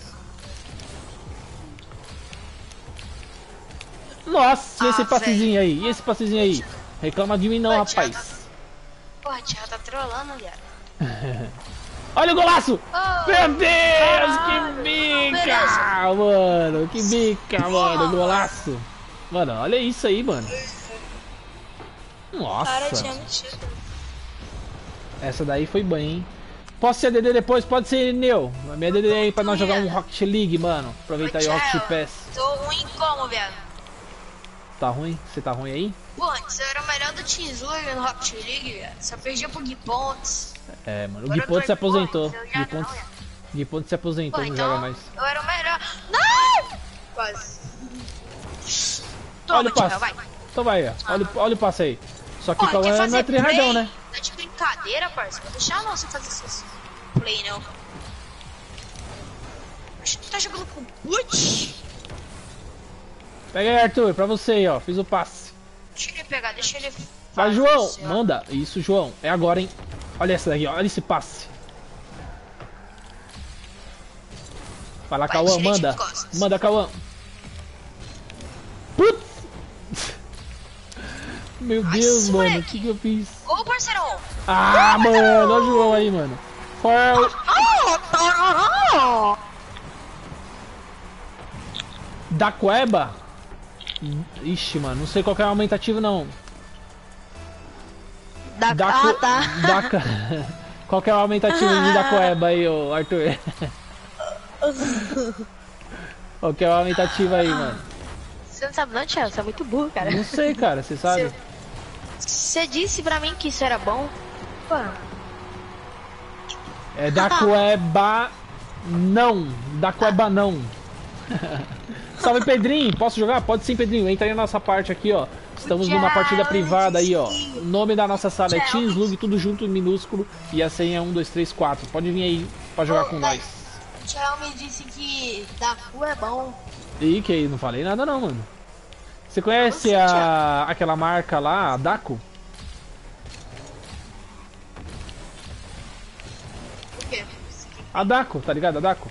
Nossa, e esse Ah, passezinho aí? E esse passezinho aí? Reclama de mim não, Vai, rapaz. Porra, Thiago tá trolando, viado. Olha o golaço! Oh, Meu Deus, caralho, que bica, beleza. mano! Que bica, mano, golaço! Mano, olha isso aí, mano. Cara, tinha Nossa, metido. essa daí foi bem, hein? Posso ser D D depois? Pode ser, Neo. Minha D D aí pra nós jogar um Rocket League, mano. Aproveitar aí o Rocket Pass. Tô ruim como, velho? Tá ruim? Você tá ruim aí? Pô, antes eu era o melhor do Team Slug no Rocket League, velho. Só perdia pro Gui Pontes. É, mano. O Agora Gui Pontes se eu tô igual, aposentou. então eu Gui já Pontes, não, é. Gui Pontes se aposentou, Pô, não então joga mais. eu era o melhor. Não! Quase. Toma, Olha o Thiago, passe. vai. Então vai, ó. Olha, o- olha o passe aí. Só que Pô, o Cauã quer não fazer é tryhardão, play? né? Tá de brincadeira, parça. Vou deixar não você fazer esses play, não. Acho que tu tá jogando com boot. Pega aí, Arthur, pra você aí, ó. Fiz o passe. Deixa ele pegar, deixa ele... Vai, fazer João. assim, ó. Manda. Isso, João. É agora, hein. Olha essa daqui, ó. Olha esse passe. Vai lá, Vai, Cauã, direito manda. de costas. Manda, Cauã. Putz! Meu Ai, Deus, sim, mano. O moleque. que, que eu fiz? Ô, parceirão. Ah, mano. Olha o João aí, mano. Foul. Da Cueba? Ixi, mano. Não sei qual que é o aumentativo, não. Da... Da Ah, cu- tá. da ca- Qual que é o aumentativo de da Cueba aí, ô Arthur? Qual que é o aumentativo aí, mano? Você não sabe não, Thiago? Você é muito burro, cara. Não sei, cara. Você sabe? Você disse pra mim que isso era bom. Pô, É da Cueba não. Da Cueba não. Salve, Pedrinho. Posso jogar? Pode sim, Pedrinho. Entra aí na nossa parte aqui, ó. Estamos numa partida privada aí, ó. O nome da nossa sala é Team Slug, tudo junto em minúsculo. E a senha é um, dois, três, quatro. Pode vir aí pra jogar com nós. o Thiago me disse que da rua é bom. Ih, que aí, não falei nada não, mano. Você conhece a aquela marca lá, a Daco? O quê? A Daco, tá ligado? A Daco?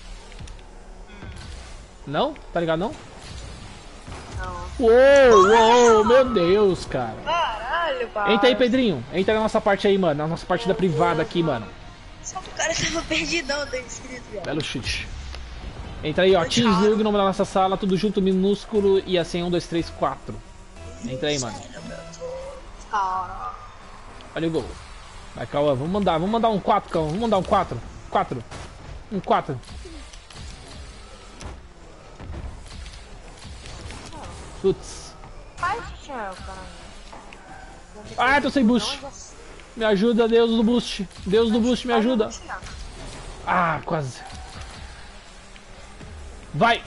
Não? Tá ligado não? Não. Uou, uou, meu Deus, cara. Caralho, pai. Entra aí, Pedrinho. Entra na nossa parte aí, mano. Na nossa partida privada aqui, mano. Só que o cara tava perdidão, tá escrito, velho. Belo chute. Entra aí, ó. Team Slug, nome da nossa sala, tudo junto, minúsculo. E assim, um, dois, três, quatro. Entra aí, mano. Cara. Olha o gol. Vai, Cauã, vamos mandar. Vamos mandar um quatro, Cauã. Vamos mandar um quatro. quatro. Um quatro. Putz. Faz, Thiago, cara. Ah, tô sem boost. Me ajuda, Deus do boost. Deus do boost, me ajuda. Ah, quase. Vai.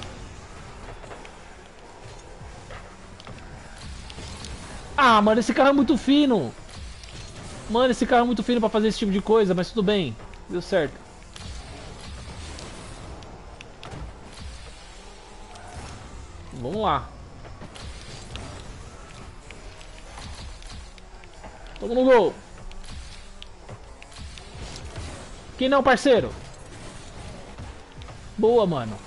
Ah, mano, esse carro é muito fino. Mano, esse carro é muito fino pra fazer esse tipo de coisa, mas tudo bem. Deu certo. Vamos lá. Tamo no gol. Quem não, parceiro? Boa, mano.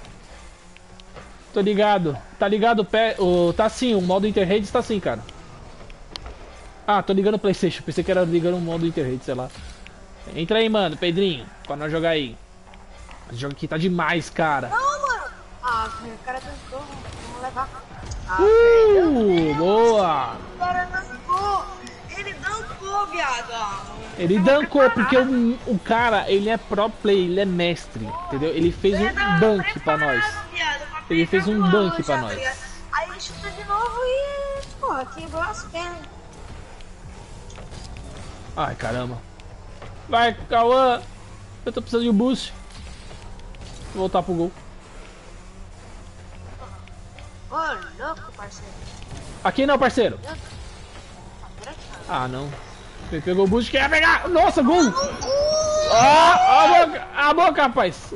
Tô ligado. Tá ligado o pé. O, tá sim, o modo Interredes tá sim, cara. Ah, tô ligando o PlayStation. Pensei que era ligando o modo Interredes, sei lá. Entra aí, mano, Pedrinho. Pra nós jogar aí. Esse jogo aqui tá demais, cara. Não, mano. Ah, o cara tancou. Vamos levar. Ah, Uh, boa. o cara tancou. Ele tancou, viado. Ah, Ele dancou porque o, o cara, ele é pro play, ele é mestre, entendeu? Ele fez um dunk pra nós. Ele fez um dunk pra nós. Aí ele chuta de novo e, porra, quebrou as pernas. Ai, caramba. Vai, Cauã. Eu tô precisando de um boost. Vou voltar pro gol. Ô, louco, parceiro. Aqui não, parceiro. Ah, não. Ele pegou o boost, quer pegar. Nossa, gol. Ah, a boca, a boca, rapaz.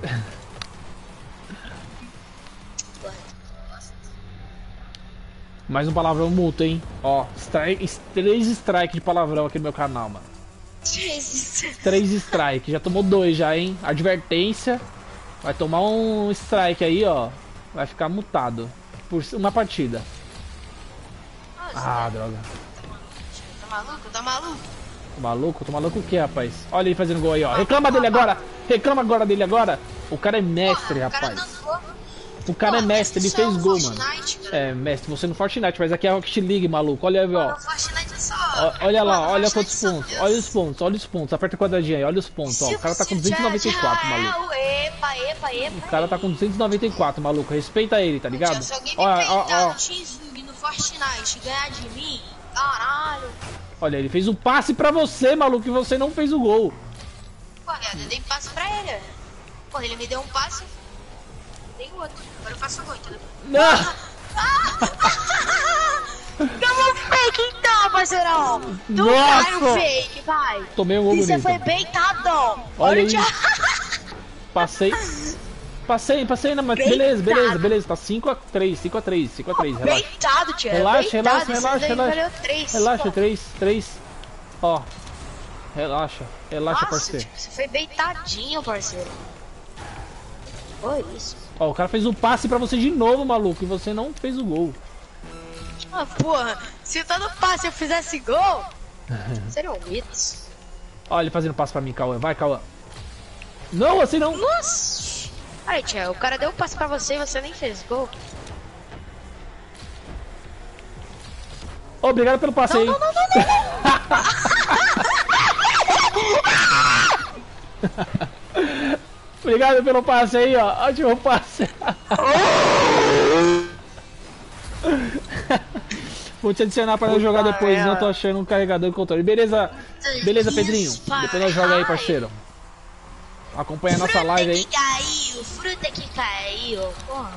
Mais um palavrão multa, hein? Ó, strike, três strike de palavrão aqui no meu canal, mano. Três strike, já tomou dois já, hein? Advertência. Vai tomar um strike aí, ó. Vai ficar mutado por uma partida. Ah, droga. Tá maluco? Tá maluco? Tô maluco? Tô maluco o que, rapaz? Olha ele fazendo gol aí, ó. Reclama dele agora! Reclama agora dele agora! O cara é mestre, Porra, o cara rapaz. dançou. O cara é Pô, mestre, ele isso é fez um gol, mano. Fortnite, cara. É, mestre, você no Fortnite, mas aqui é Rocket League, maluco. Olha aí, ó. O Fortnite é só... Ó, olha lá, Mano, olha bastante quantos pontos. Deus. Olha os pontos, olha os pontos. Aperta o quadradinho aí, olha os pontos. Ó, o cara tá com duzentos e noventa e quatro, maluco. Epa, epa, epa. O cara tá com duzentos e noventa e quatro, maluco. Respeita ele, tá ligado? Se alguém me Ó, ó, enfrentar ó. no X-Lug, no Fortnite, e ganhar de mim, caralho. Olha, ele fez um passe pra você, maluco, e você não fez o gol. Pô, viado, eu dei passe pra ele. Pô, ele me deu um passe, eu dei outro. Agora eu faço o gol, entendeu? Não! Tamo fake então, parceirão. Tu Nossa! cai o fake, vai. Tomei um gol E você bonito. foi beitadão. Olha o aí. Thiago. Passei. Passei, passei, não, mas Beitado. beleza, beleza, beleza. Tá cinco a três, cinco a três, cinco a três, relaxa. Beitado, Thiago. Relaxa, beitado. relaxa, Esse relaxa, daí relaxa. valeu três. Relaxa, Pô. três, três. Ó. Relaxa, relaxa, Nossa, parceiro. tipo, você foi beitadinho, parceiro. Foi isso. Ó, o cara fez um passe pra você de novo, maluco, e você não fez o gol. Ah, porra, se todo passe eu fizesse gol, seria um mito. Ó, ele fazendo passe pra mim, Cauã. Vai, Cauã. Não, assim não. Nossa! Aí, Thiago, o cara deu um passe pra você e você nem fez gol. Obrigado pelo passe aí. Não, não, não, não, Obrigado pelo passe aí, ó. Ótimo passe. Vou te adicionar para nós jogar depois, não tô achando um carregador e controle. Beleza, beleza, Pedrinho. Depois nós joga aí, parceiro. Acompanha a nossa live aí. Fruta que caiu, fruta que caiu. Porra.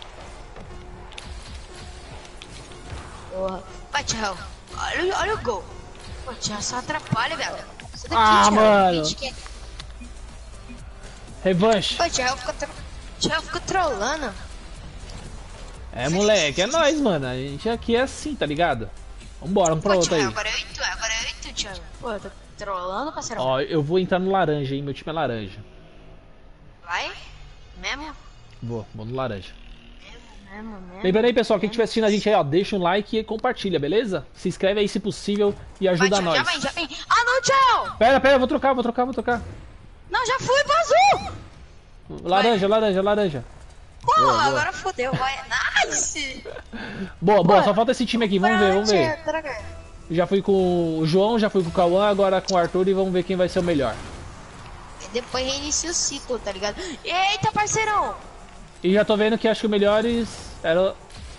Porra. Vai, Thiago. Olha, olha o gol. Pô, Thiago, só atrapalha, velho. Isso daqui, Ah, Thiago, mano. gente quer- Revanche. Pô, Thiago fica, tro... Thiago fica trolando. É, moleque, é nóis, mano. A gente aqui é assim, tá ligado? Vambora, vamos pra Pô, outra aí. Thiago, agora é oito, agora é oito, Thiago. Pô, tá trolando, parceiro. Ó, eu vou entrar no laranja, hein? Meu time é laranja. Vai? Mesmo? Vou, vou no laranja. Mesmo, mesmo. Lembrando aí, pessoal, quem estiver assistindo a gente aí, ó, deixa um like e compartilha, beleza? Se inscreve aí se possível e Vai, ajuda Thiago, já nós. vem, já vem. Ah, não, Thiago! Pera, pera, vou trocar, vou trocar, vou trocar. Não, já fui pro azul! Laranja, laranja, laranja. Pô, Boa, boa. agora fodeu, vai. Nice! Boa, boa, Pô, só falta esse time aqui, vamos ver, vamos ver. Já fui com o João, já fui com o Cauã, agora com o Arthur e vamos ver quem vai ser o melhor. Depois reinicia o ciclo, tá ligado? Eita, parceirão! E já tô vendo que acho que os melhores era...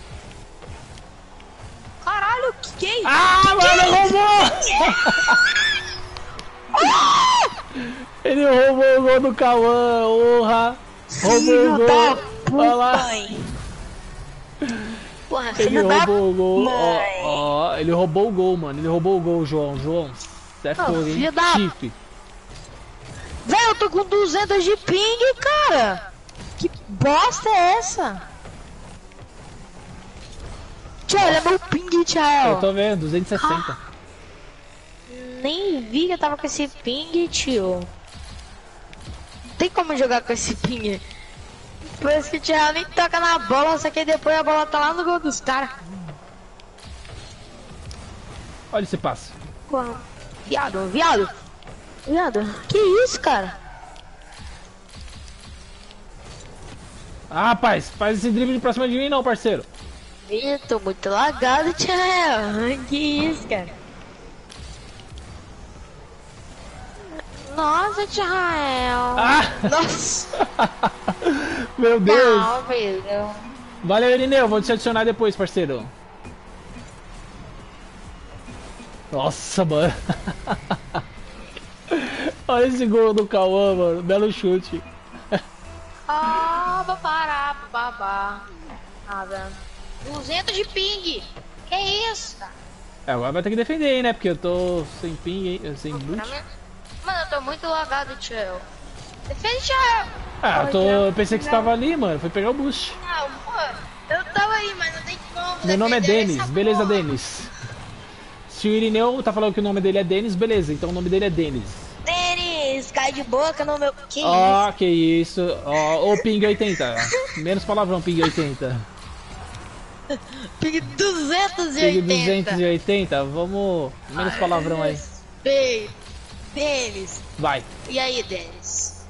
Caralho, que que é isso? Ah, mano, roubou! Ele roubou o gol do Cauã, honra! Roubou o Filho gol! da Olha lá! mãe! Porra, Ele filho da roubou o gol, mãe! ó, ó, ele roubou o gol, mano, ele roubou o gol, João, João, você é fogo, hein? filho da- Chifre. Velho, eu tô com duzentos de ping, cara! Que bosta é essa? Tchau, olha meu ping, Eu tchau! tô vendo, duzentos e sessenta. Nem vi que eu tava com esse ping, tio. Não tem como jogar com esse ping. Por isso que o Thiago nem toca na bola, só que depois a bola tá lá no gol dos caras. Olha esse passe. Porra, viado, viado. Viado, que isso, cara? Ah, rapaz, faz esse drible pra cima de mim não, parceiro. Ih, tô muito lagado, Thiago. Que isso, cara? Nossa, Thiago. Ah! Nossa. Meu Deus. Não, filho. Valeu, Irineu, vou te adicionar depois, parceiro. Nossa, mano. Olha esse gol do Cauã, mano. Belo chute. Ah, babá, babá. Nada. duzentos de ping. Que isso, cara? É, agora vai ter que defender aí, né? Porque eu tô sem ping, hein? Sem boot. Mano, eu tô muito lagado, tio. Defende, tio. Ah, eu, tô, eu pensei que você tava ali, mano. Foi pegar o boost. Não, pô. Eu tava aí, mas não tem como. Meu nome é defender Denis, essa beleza, porra. Denis? Se o Irineu tá falando que o nome dele é Denis, beleza, então o nome dele é Denis. Denis, cai de boca no meu. Que Ó, que isso. Ó, ô Ping oitenta. Menos palavrão, Ping oitenta. isso? Ping duzentos e Ping oitenta. duzentos e oitenta, vamos. Menos palavrão aí. Bem, Denis. Vai. E aí, Denis?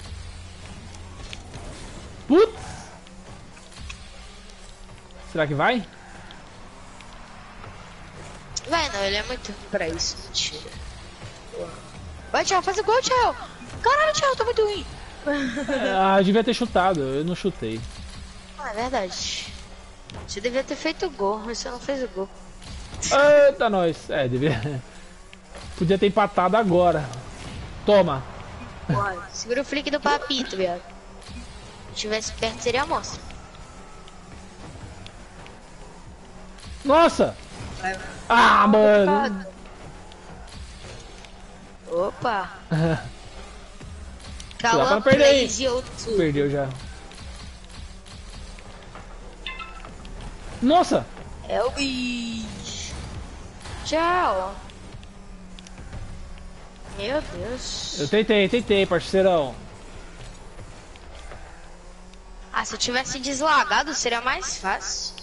Putz! Será que vai? Vai não, ele é muito ruim pra isso. Mentira. Vai, Thiago, faz o gol, Thiago. Caralho, Thiago, tá muito ruim. Ah, eu devia ter chutado, eu não chutei. Ah, é verdade. Você devia ter feito o gol, mas você não fez o gol. Eita, nós. É, devia... Podia ter empatado agora. Toma. Uai, segura o flick do papito, viado. Se tivesse perto, seria a moça. Nossa! Vai. Ah, mano! Opa! Dá Calma, pra perder aí. Blaze outro. Perdeu já. Nossa! É o bicho. Tchau. Meu Deus. Eu tentei, tentei, parceirão. Ah, se eu tivesse deslagado, seria mais fácil.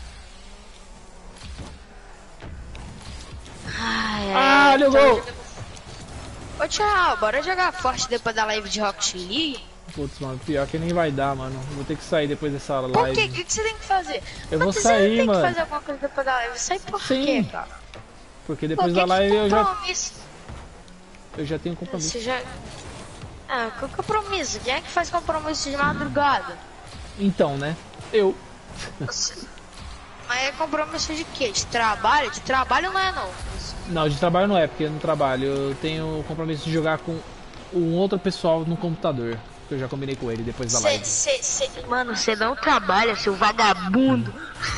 Ai, ai, Ah, olha o tô gol! jogando- Ô, tchau, bora jogar forte depois da live de Rocket League? Putz, mano, pior que nem vai dar, mano. Vou ter que sair depois dessa Por quê? O live. que, que você tem que fazer? Eu Mas vou você sair, tem mano. que fazer alguma coisa depois da live. Sai por Sim. quê, cara? Porque Pô, depois que da live que eu já, compromisso? eu já tenho compromisso. Você já... Ah, que compromisso? Quem é que faz compromisso de madrugada? Então, né? Eu. Você... Mas é compromisso de quê? De trabalho? De trabalho não é não. Não, de trabalho não é, porque no trabalho eu tenho o compromisso de jogar com um outro pessoal no computador. Que eu já combinei com ele depois da Cê, live. cê, cê... Mano, você não trabalha, seu vagabundo.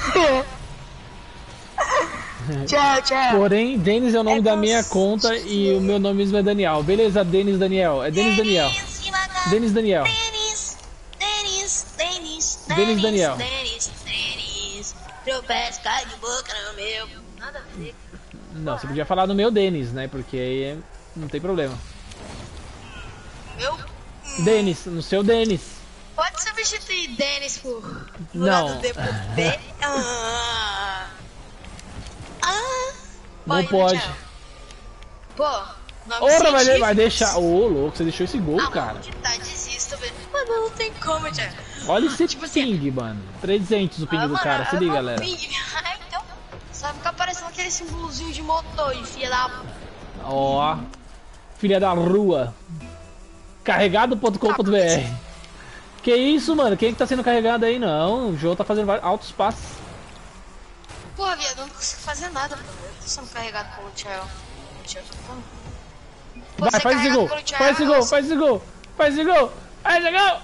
Tchau, tchau. Porém, Denis é o nome É da minha você. conta e o meu nome mesmo é Daniel. Beleza, Denis Daniel. É Denis Daniel. Denis Daniel. Denis, Denis, Denis, Denis Daniel. Denis, Denis, tropeça, cai de boca no meu. Nada a ver. Não, você podia falar no meu Denis, né? Porque aí é- não tem problema. Meu. Denis, no seu Denis. Pode substituir Denis por. por Não. lado D por D. Ah. Ah. Não pode. Tchau. Pô, nome Ora, vai, científico. vai deixar. Ô, louco, você deixou esse gol, Ah, cara. mano, que tá, desisto, velho. Mano, não tem como, Thiago. Olha esse Tipo assim- ping, mano. trezentos o ping Ah, do mano, cara. Se eu liga, não galera. ping. Ah, então, só ficar parecendo aquele símbolozinho de motor, de filha da... Ó. Filha da rua. Carregado ponto com ponto br. Que isso, mano? Quem é que tá sendo carregado aí? Não, o João tá fazendo vários altos passos. Pô, viado, eu não consigo fazer nada, pô. Eu tô sendo carregado pelo Thiago. Thiago, tô falando. Pô, Vai, ser faz esse carregado gol. pelo Thiago Faz esse é gol, nossa. faz esse gol. Faz esse gol. Faz esse gol.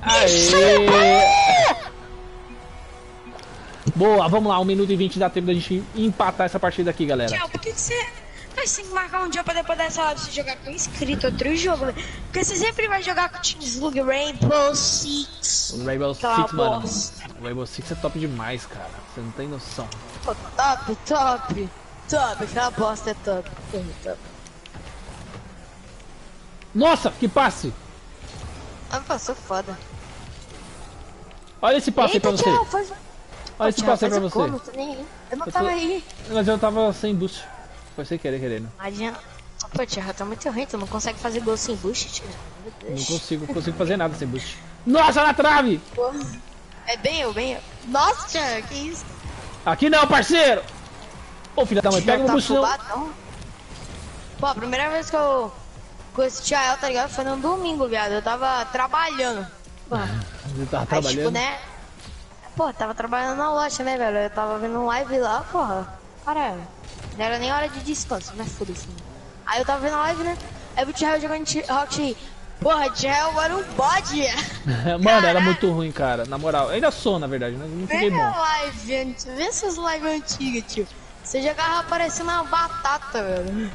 Aê! Boa, vamos lá. um minuto e vinte dá tempo da gente empatar essa partida aqui, galera. Thiago, por que que você... Mas tem que marcar um dia pra depois dessa hora você jogar com inscrito outro jogo, velho. Porque você sempre vai jogar com o Teamslug Rainbow Six. O Rainbow Aquela Six, mano. bosta. O Rainbow Six é top demais, cara. Você não tem noção. Pô, top, top. Top, aquela bosta é top. Porra, top. Nossa, que passe! Ah, passou foda. Olha esse passe aí pra você. Thiago, faz... Olha esse Thiago, passe aí faz pra o você. gol, não tô nem aí. Eu não Eu tava tô- aí. Mas eu tava sem boost. Foi sem querer, querendo. Não adianta. Pô, Thiago, tá muito ruim, tu não consegue fazer gol sem boost, Thiago. Meu Não Deus. consigo, não consigo fazer nada sem boost. Nossa, na trave! Porra. É bem eu, bem eu. Nossa, Thiago, que isso? Aqui não, parceiro! Ô, filha da mãe, pega o tá boost não. afobadão. Pô, a primeira vez que eu conheci a El, tá ligado? Foi no domingo, viado. Eu tava trabalhando. Pô, Você tava aí, trabalhando. tipo, né? Pô, tava trabalhando na loja, né, velho? Eu tava vendo live lá, porra. Cara, não era nem hora de descanso, né? Foda-se. Aí eu tava vendo a live, né? Aí o Thiago jogando Rocket League. Porra, Thiago era um bode. Mano, era Caraca. muito ruim, cara. Na moral, ainda sou, na verdade, né? Não fiquei Vê bom. a live, antes- vê essas lives antigas, tio. Você jogava parecendo uma batata, velho.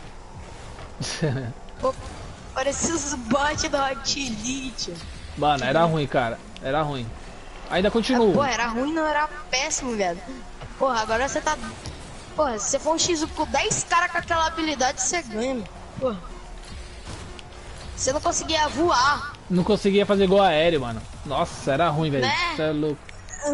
Pô, parecia os bots do Hot League, tio. Mano, era ruim, cara. Era ruim. Ainda Pô, continua. era ruim, não era péssimo, velho. Porra, agora você tá... Porra, se você for um X um com dez caras com aquela habilidade, você ganha, mano. Porra. Você não conseguia voar. Não conseguia fazer gol aéreo, mano. Nossa, era ruim, velho. Né? Você é louco.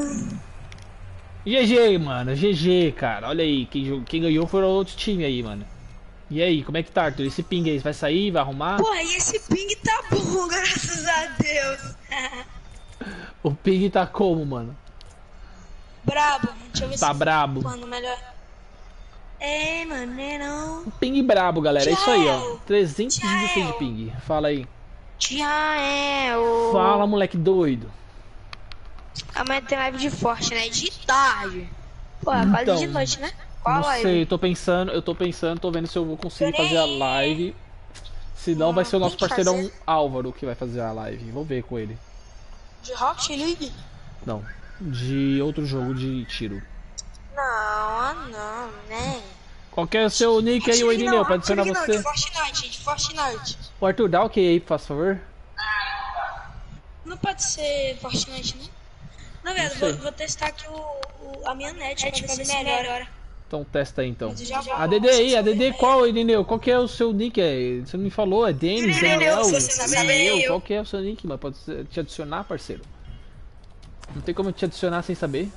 G G, mano. G G, cara. Olha aí. Quem, jo- quem ganhou foi o outro time aí, mano. E aí, como é que tá, Arthur? Esse ping aí vai sair, vai arrumar? Porra, e esse ping tá bom, graças a Deus. O ping tá como, mano? Brabo. Deixa eu ver Tá se... brabo. Mano, melhor... É, mano, né não? Ping brabo, galera. É isso aí, ó. Tchau. trezentos e dezesseis de ping. Fala aí. Já é o... Fala, moleque doido. Amanhã tem live de Fortnite de tarde. Pô, é quase Então, de noite, né? Qual Não live? sei, tô pensando, eu tô pensando, tô vendo se eu vou conseguir fazer a live. Se não, vai ser o nosso Tem que parceirão fazer. Álvaro que vai fazer a live. Vou ver com ele. De Rocket League? Não, de outro jogo de tiro. Não, ah não, né? Qual que é o seu nick aí, o Rocket League Irineu, não, pra Rocket adicionar League não, você? de Fortnite, de Fortnite. O Arthur, dá ok aí, por favor. Não pode ser Fortnite, não? Na verdade, sei. vou, vou testar aqui o, o- a minha net pra ver se melhora. Então testa aí então. Mas eu já volto. A D D aí, a D D qual, Irineu? Qual que é o seu nick aí? Você não me falou, é Denis, Irineu, Daniel, se você não sabe, Irineu, eu. qual que é o seu nick, mano? Pode ser- te adicionar, parceiro? Não tem como te adicionar sem saber.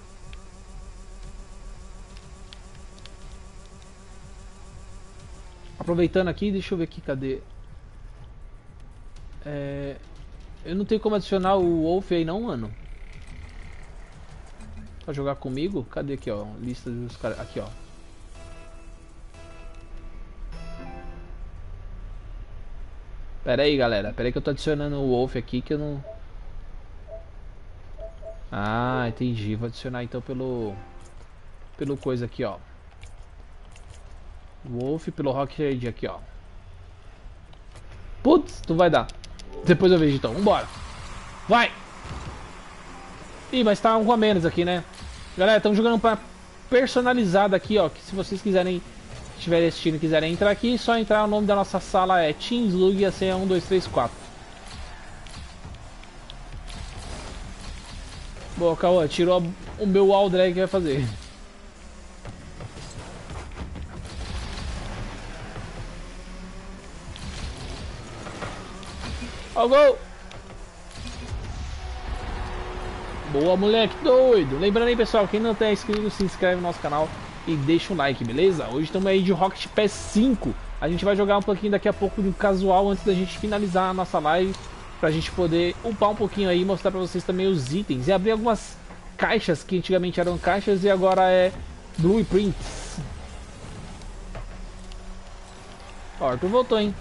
Aproveitando aqui, deixa eu ver aqui, cadê? É... Eu não tenho como adicionar o Wolf aí não, mano. Pra jogar comigo? Cadê aqui, ó? Lista dos caras. Aqui, ó. Pera aí, galera. Pera aí que eu tô adicionando o Wolf aqui que eu não... Ah, entendi. Vou adicionar então pelo... Pelo coisa aqui, ó. Wolf pelo Rocket aqui, ó. Putz, não vai dar. Depois eu vejo então. Vambora. Vai! Ih, mas tá um a menos aqui, né? Galera, estamos jogando pra personalizada aqui, ó. Que se vocês quiserem, estiverem assistindo e quiserem entrar aqui, só entrar. O nome da nossa sala é TeamSlug e a senha é um dois três quatro. Boa, Cauã, tirou o meu wall drag que vai fazer. Ó o gol! Boa, moleque doido! Lembrando aí, pessoal, quem não tá inscrito, se inscreve no nosso canal e deixa um like, beleza? Hoje estamos aí de Rocket Pass cinco. A gente vai jogar um pouquinho daqui a pouco de casual antes da gente finalizar a nossa live, pra gente poder upar um pouquinho aí e mostrar pra vocês também os itens e abrir algumas caixas que antigamente eram caixas e agora é blueprints. Ó, Arthur voltou, hein?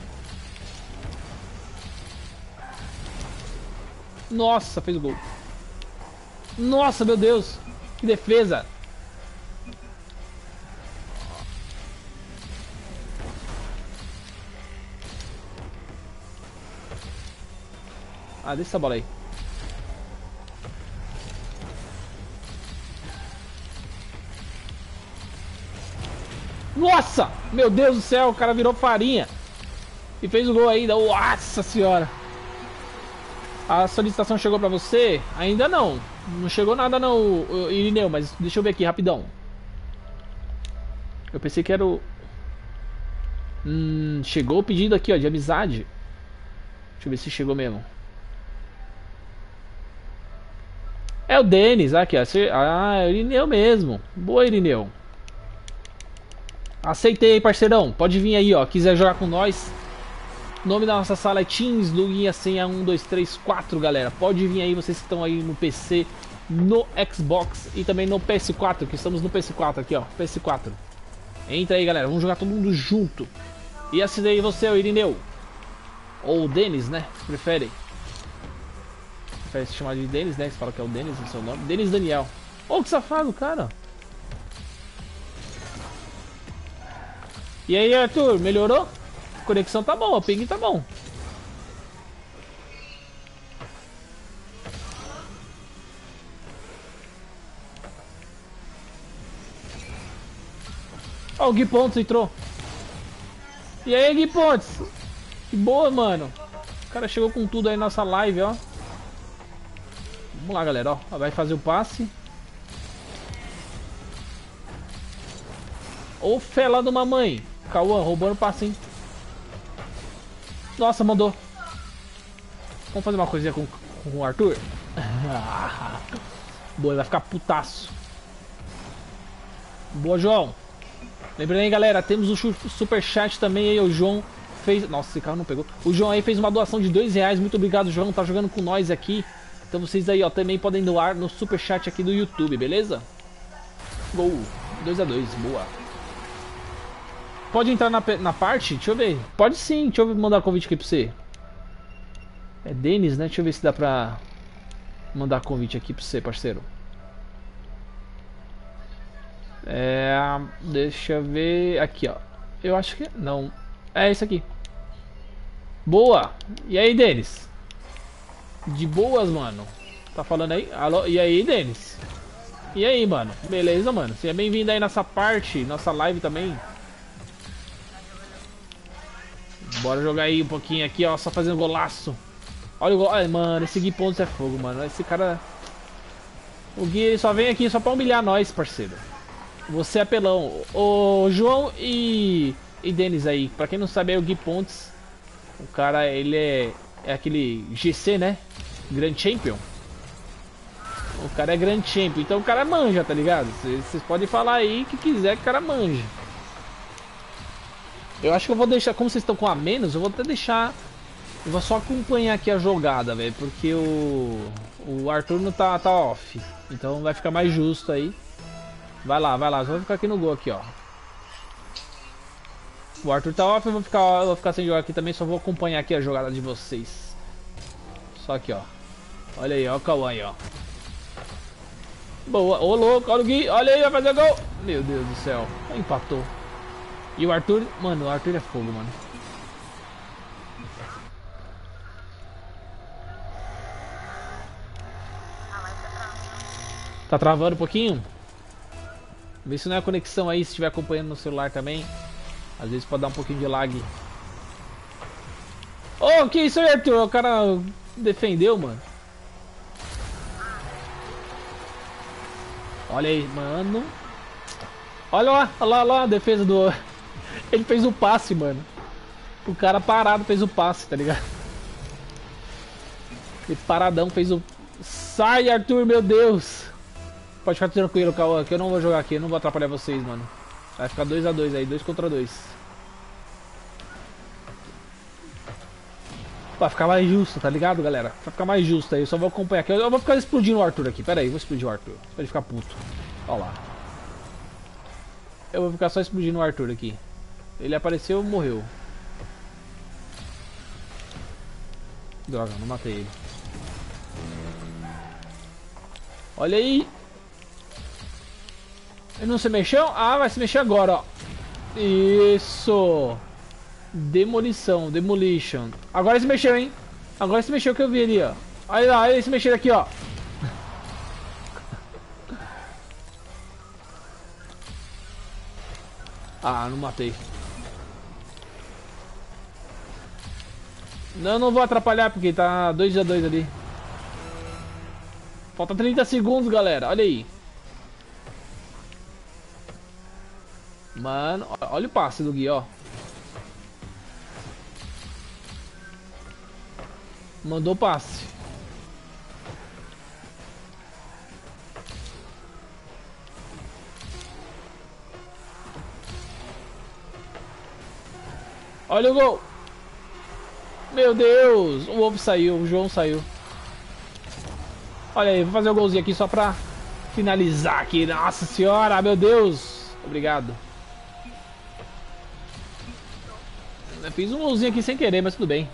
Nossa, fez o gol. Nossa, meu Deus. Que defesa. Ah, deixa essa bola aí. Nossa, meu Deus do céu. O cara virou farinha. E fez o gol ainda. Nossa senhora. A solicitação chegou pra você? Ainda não. Não chegou nada não, Irineu, mas deixa eu ver aqui rapidão. Eu pensei que era o... Hum, chegou o pedido aqui, ó, de amizade. Deixa eu ver se chegou mesmo. É o Denis, aqui, ó. Ah, é o Irineu mesmo. Boa, Irineu. Aceitei aí, parceirão. Pode vir aí, ó. Quiser jogar com nós. O nome da nossa sala é TeamSlug e a senha é um dois três quatro, galera. Pode vir aí, vocês que estão aí no P C, no Xbox e também no P S quatro, que estamos no P S quatro aqui, ó. P S quatro. Entra aí, galera. Vamos jogar todo mundo junto. E assinei aí você, o Irineu. Ou o Denis, né? Preferem. Prefere se chamar de Denis, né? Você fala que é o Denis, o seu nome. Denis Daniel. Oh, que safado, cara. E aí, Arthur, melhorou? A conexão tá boa, o ping tá bom. Ó, oh, o Gui Pontes entrou. E aí, Gui Pontes? Que boa, mano. O cara chegou com tudo aí na nossa live, ó. Vamos lá, galera, ó. Vai fazer o passe. Ô, fela de uma mãe. Cauã, roubando o passe, hein? Nossa, mandou. Vamos fazer uma coisinha com, com o Arthur? Boa, ele vai ficar putaço. Boa, João. Lembrando aí, galera, temos o superchat também aí. O João fez... Nossa, esse carro não pegou. O João aí fez uma doação de dois reais. Muito obrigado, João. Tá jogando com nós aqui. Então vocês aí, ó, também podem doar no superchat aqui do YouTube, beleza? Gol. dois a dois, boa. Pode entrar na, na parte? Deixa eu ver. Pode sim, deixa eu mandar convite aqui pra você. É Denis, né? Deixa eu ver se dá pra mandar convite aqui pra você, parceiro. É... Deixa eu ver... Aqui, ó. Eu acho que... Não. É isso aqui. Boa! E aí, Denis? De boas, mano. Tá falando aí? Alô? E aí, Denis? E aí, mano? Beleza, mano? Seja bem-vindo aí nessa parte, nossa live também. Bora jogar aí um pouquinho aqui, ó. Só fazendo golaço. Olha o gol. Ai, mano, esse Gui Pontos é fogo, mano. Esse cara... O Gui ele só vem aqui só pra humilhar nós, parceiro. Você é pelão. O João e... E Denis aí. Pra quem não sabe, é o Gui Pontes. O cara, ele é... É aquele G C, né? Grand Champion. O cara é Grand Champion. Então o cara manja, tá ligado? Vocês podem falar aí que quiser que o cara manja. Eu acho que eu vou deixar... Como vocês estão com a menos, eu vou até deixar... Eu vou só acompanhar aqui a jogada, velho. Porque o... O Arthur não tá, tá off. Então vai ficar mais justo aí. Vai lá, vai lá. Só vou ficar aqui no gol aqui, ó. O Arthur tá off, eu vou ficar, eu vou ficar sem jogar aqui também. Só vou acompanhar aqui a jogada de vocês. Só aqui, ó. Olha aí, ó o Cauã aí, ó. Boa, ô louco, olha o Gui. Olha aí, vai fazer gol. Meu Deus do céu. Empatou. E o Arthur, mano, o Arthur é fogo, mano. Tá travando um pouquinho? Vê se não é a conexão aí, se estiver acompanhando no celular também. Às vezes pode dar um pouquinho de lag. Oh, que isso aí, Arthur? O cara defendeu, mano. Olha aí, mano. Olha lá, olha lá, olha lá a defesa do... Ele fez o passe, mano. O cara parado fez o passe, tá ligado? Ele paradão fez o... Sai, Arthur, meu Deus. Pode ficar tranquilo, Cauã, que eu não vou jogar aqui. Eu não vou atrapalhar vocês, mano. Vai ficar dois a dois aí, dois contra dois. Pra ficar mais justo, tá ligado, galera? Pra ficar mais justo aí, eu só vou acompanhar aqui. Eu vou ficar explodindo o Arthur aqui. Pera aí, vou explodir o Arthur. Pra ele ficar puto. Olha lá. Eu vou ficar só explodindo o Arthur aqui. Ele apareceu e morreu. Droga, não matei ele. Olha aí. Ele não se mexeu? Ah, vai se mexer agora, ó. Isso. Demolição, demolition. Agora ele se mexeu, hein? Agora ele se mexeu que eu vi ali, ó. Olha lá, ele se mexeu aqui, ó. Ah, não matei. Não, não vou atrapalhar porque tá dois a dois ali. Falta trinta segundos, galera. Olha aí. Mano, olha o passe do Gui, ó. Mandou passe. Olha o gol. Meu Deus. O ovo saiu, o João saiu. Olha aí, vou fazer o golzinho aqui só pra finalizar aqui. Nossa senhora, meu Deus. Obrigado. Eu fiz um golzinho aqui sem querer, mas tudo bem.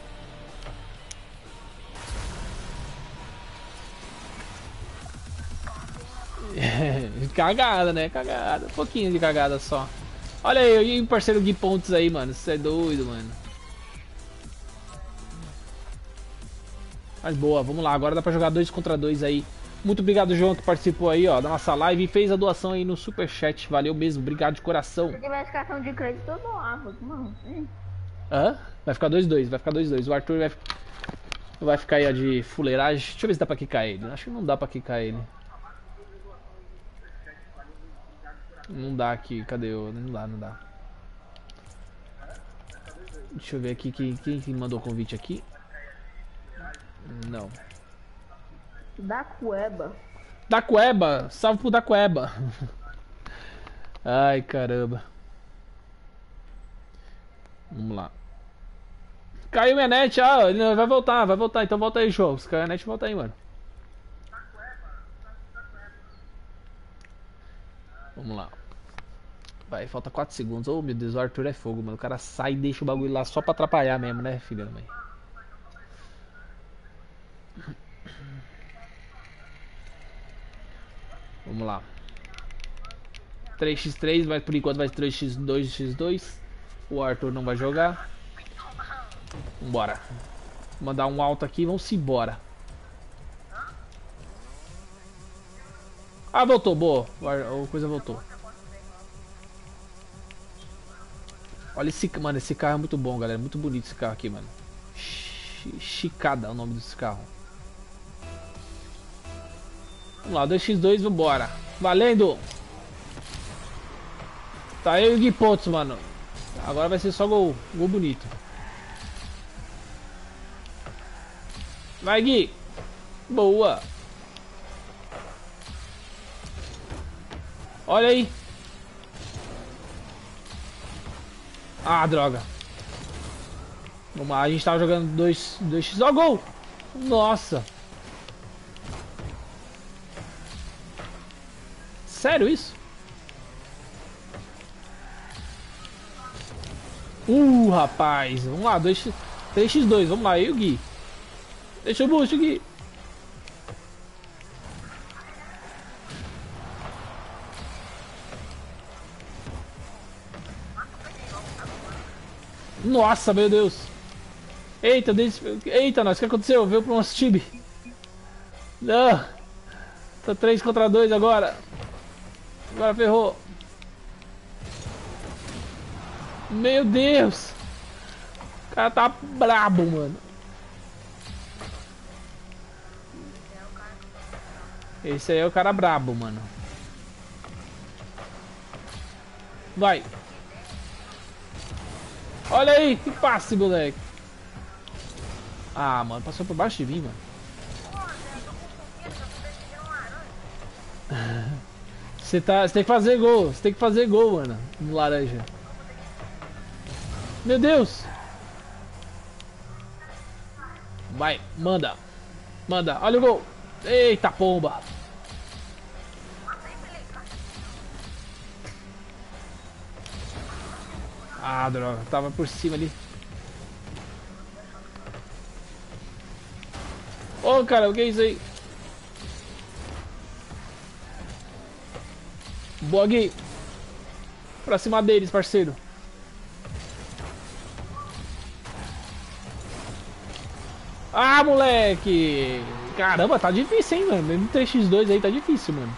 Cagada, né? Cagada. Um pouquinho de cagada só. Olha aí, e o parceiro Gui Pontes aí, mano. Você é doido, mano. Mas boa, vamos lá. Agora dá pra jogar dois contra dois aí. Muito obrigado, João, que participou aí, ó, da nossa live e fez a doação aí no superchat. Valeu mesmo, obrigado de coração. Se tivesse cartão de crédito, eu doava, não. Hã? Vai ficar dois a dois, vai ficar dois a dois. O Arthur vai, vai ficar aí ó, de fuleiragem. Deixa eu ver se dá pra quicar ele. Acho que não dá pra quicar ele. Não dá aqui, cadê o... Não dá, não dá. Deixa eu ver aqui quem, quem mandou o convite aqui. Não. Da Cueba. Da Cueba, salve pro Da Cueba. Ai, caramba. Vamos lá. Caiu minha net, ah, ele vai voltar, vai voltar, então volta aí, João. Se caiu a net, volta aí, mano. Vamos lá. Vai, falta quatro segundos. Oh, meu Deus, o Arthur é fogo, mano. O cara sai e deixa o bagulho lá só pra atrapalhar mesmo, né, filha da mãe? Vamos lá. três por três, vai, por enquanto vai três por dois por dois. O Arthur não vai jogar. Vambora. Vou mandar um alto aqui, vamos embora. Ah, voltou, boa. A coisa voltou. Olha esse, mano, esse carro é muito bom, galera. Muito bonito esse carro aqui, mano. Chicada é o nome desse carro. Vamos lá, dois por dois, vambora. Valendo! Tá eu e o Gui pontos, mano. Agora vai ser só gol, gol bonito. Vai, Gui! Boa! Olha aí! Ah, droga! Vamos lá, a gente tava jogando dois x. Ó, gol! Nossa! Sério isso? Uh, rapaz! Vamos lá, dois x, três por dois, vamos lá, eu e o Gui. Deixa o boost, Gui. Nossa, meu Deus. Eita, deixa... Eita, nós, o que aconteceu? Veio pro nosso time. Não. Tá três contra dois agora. Agora ferrou. Meu Deus. O cara tá brabo, mano. Esse aí é o cara brabo, mano. Vai. Olha aí, que passe, moleque. Ah, mano, passou por baixo de mim, mano. Você tá, você tem que fazer gol, você tem que fazer gol, mano, no laranja. Meu Deus. Vai, manda. Manda, olha o gol. Eita, pomba. Ah, droga, tava por cima ali. Ô, oh, cara, o que é isso aí? Boa, Gui. Pra cima deles, parceiro. Ah, moleque. Caramba, tá difícil, hein, mano. Mesmo três por dois aí tá difícil, mano.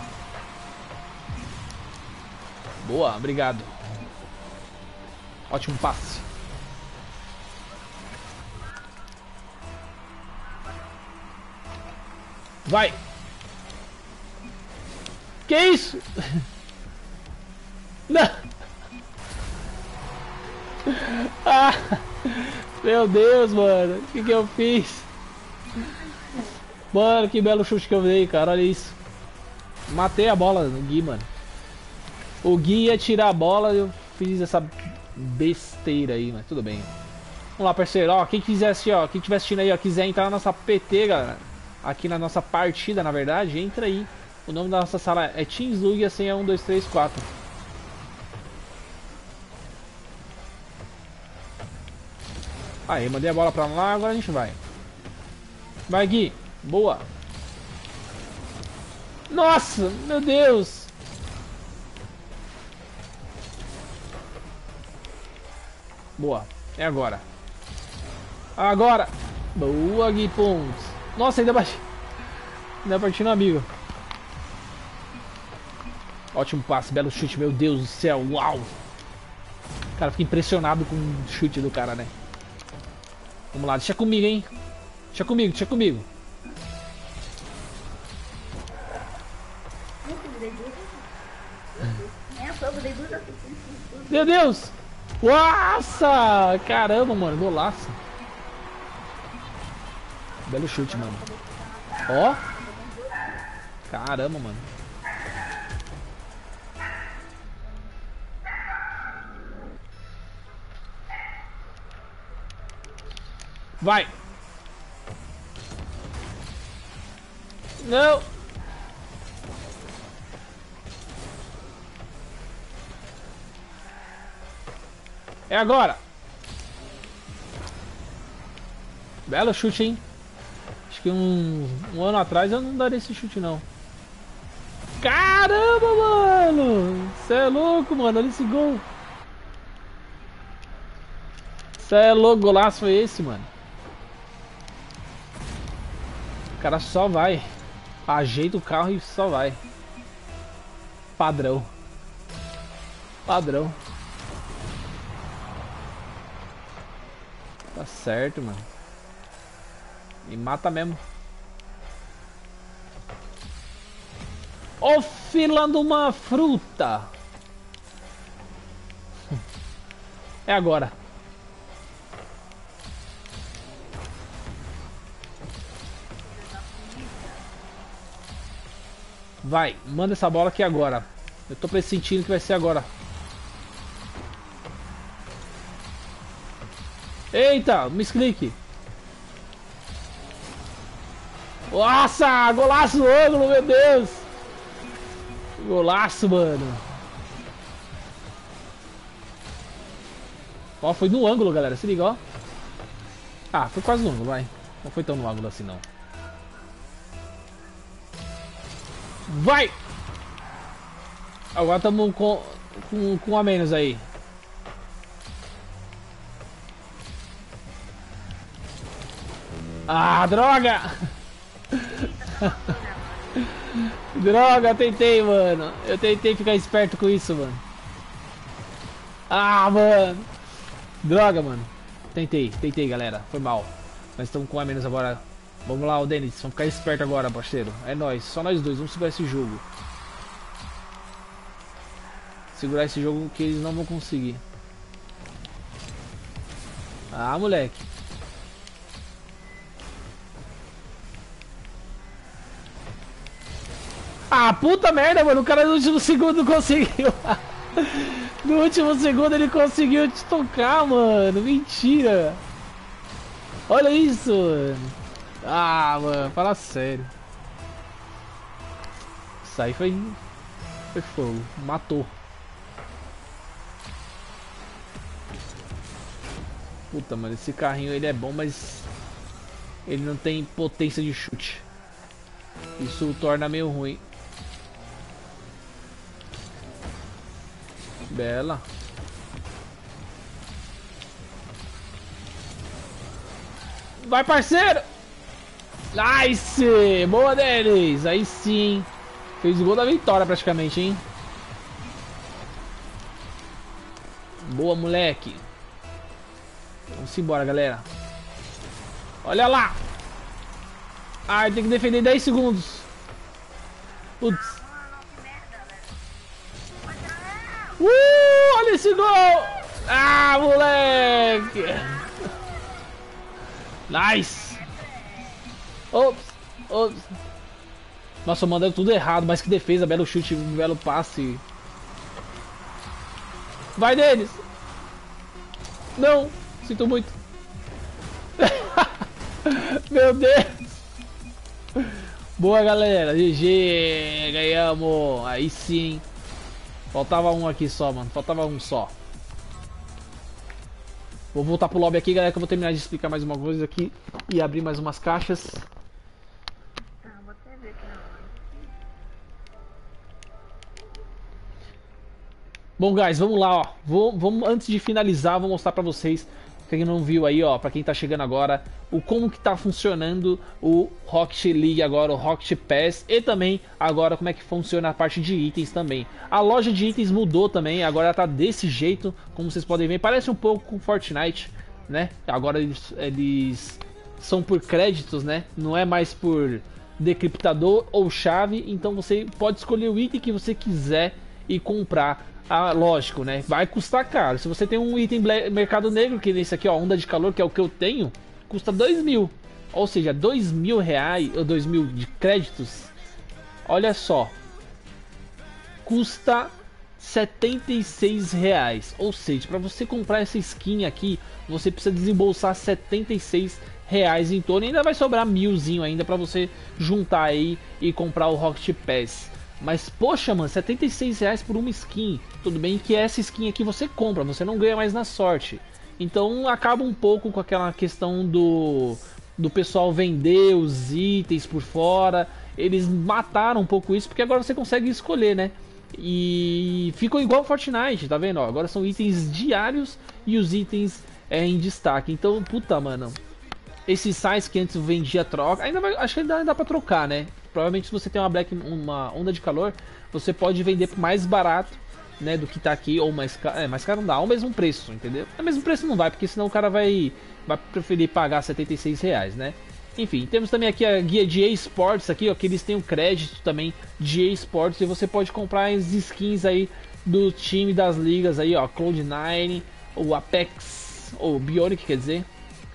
Boa, obrigado. Ótimo passe. Vai. Que isso? Não. Ah, meu Deus, mano. O que que eu fiz? Mano, que belo chute que eu dei, cara. Olha isso. Matei a bola no Gui, mano. O Gui ia tirar a bola e eu fiz essa besteira aí, mas tudo bem. Vamos lá, parceiro. Ó, quem quiser assistir, ó, quem estiver assistindo aí, ó, quiser entrar na nossa P T, galera, aqui na nossa partida, na verdade, entra aí. O nome da nossa sala é TeamSlug e a senha é um, dois, três, quatro. Aí, mandei a bola pra lá, agora a gente vai. Vai, Gui. Boa. Nossa, meu Deus. Boa. É agora. Agora. Boa, Gui Pontes. Nossa, ainda bati. Ainda bati no amigo. Ótimo passe, belo chute, meu Deus do céu. Uau. O cara fica impressionado com o chute do cara, né? Vamos lá, deixa comigo, hein? Deixa comigo, deixa comigo. Meu Deus! Nossa! Caramba, mano, golaço. Belo chute, mano. Ó. Caramba, mano. Vai! Não! É agora. Belo chute, hein? Acho que um, um ano atrás eu não daria esse chute, não. Caramba, mano! Cê é louco, mano. Olha esse gol. Cê é louco, golaço foi esse, mano. O cara só vai. Ajeita o carro e só vai. Padrão. Padrão. Tá certo, mano. Me mata mesmo. Ô, fila de uma fruta. É agora. Vai, manda essa bola aqui agora. Eu tô pressentindo que vai ser agora. Eita, misclick. Nossa, golaço no ângulo, meu Deus. Golaço, mano. Ó, foi no ângulo, galera, se liga, ó. Ah, foi quase no ângulo, vai. Não foi tão no ângulo assim, não. Vai! Agora estamos com, com, com um a menos aí. Ah, droga! Droga, tentei, mano. Eu tentei ficar esperto com isso, mano. Ah, mano. Droga, mano. Tentei, tentei, galera. Foi mal. Nós estamos com um a menos agora. Vamos lá, o Denis. Vamos ficar esperto agora, parceiro. É nóis. Só nós dois. Vamos segurar esse jogo. Segurar esse jogo que eles não vão conseguir. Ah, moleque. Ah, puta merda, mano. O cara no último segundo conseguiu. No último segundo ele conseguiu te tocar, mano. Mentira. Olha isso, mano. Ah, mano. Fala sério. Isso aí foi... Foi fogo. Matou. Puta, mano. Esse carrinho ele é bom, mas... ele não tem potência de chute. Isso o torna meio ruim. Bela. Vai, parceiro! Nice! Boa deles! Aí sim. Fez o gol da vitória praticamente, hein? Boa, moleque. Vamos embora, galera. Olha lá! Ai, tem que defender dez segundos. Putz. Uh, olha esse gol! Ah, moleque! Nice! Ops, ops. Nossa, mandando tudo errado, mas que defesa, belo chute, belo passe. Vai deles! Não, sinto muito. Meu Deus! Boa, galera, G G, ganhamos. Aí sim. Faltava um aqui só, mano. Faltava um só. Vou voltar pro lobby aqui, galera, que eu vou terminar de explicar mais uma coisa aqui e abrir mais umas caixas. Bom, guys, vamos lá, ó. Vou, vamos, antes de finalizar, vou mostrar pra vocês, quem não viu aí, ó, pra quem tá chegando agora, o como que tá funcionando o Rocket League agora, o Rocket Pass, e também agora como é que funciona a parte de itens também. A loja de itens mudou também, agora tá desse jeito, como vocês podem ver, parece um pouco com Fortnite, né? Agora eles, eles são por créditos, né? Não é mais por decriptador ou chave, então você pode escolher o item que você quiser e comprar. Ah, lógico, né? Vai custar caro. Se você tem um item mercado negro, que nesse aqui, ó, onda de calor, que é o que eu tenho, custa dois mil. Ou seja, dois mil reais, ou dois mil de créditos. Olha só. Custa setenta e seis reais. Ou seja, para você comprar essa skin aqui, você precisa desembolsar setenta e seis reais em torno. E ainda vai sobrar milzinho ainda para você juntar aí e comprar o Rocket Pass. Mas, poxa, mano, setenta e seis reais por uma skin. Tudo bem que essa skin aqui você compra, você não ganha mais na sorte. Então acaba um pouco com aquela questão do, do pessoal vender os itens por fora. Eles mataram um pouco isso, porque agora você consegue escolher, né? E ficou igual Fortnite, tá vendo? Ó, agora são itens diários e os itens é, em destaque. Então, puta, mano. Esses sites que antes vendia troca, ainda vai, acho que ainda dá pra trocar, né? Provavelmente se você tem uma black, uma onda de calor, você pode vender mais barato, né, do que tá aqui, ou mais caro, é, mais caro não dá, ao mesmo preço, entendeu? O mesmo preço não vai, porque senão o cara vai, vai preferir pagar setenta e seis reais, né? Enfim, temos também aqui a guia de eSports aqui, ó, que eles têm o crédito também de eSports e você pode comprar as skins aí do time das ligas aí, ó, Cloud nine, o Apex, ou Bionic, quer dizer,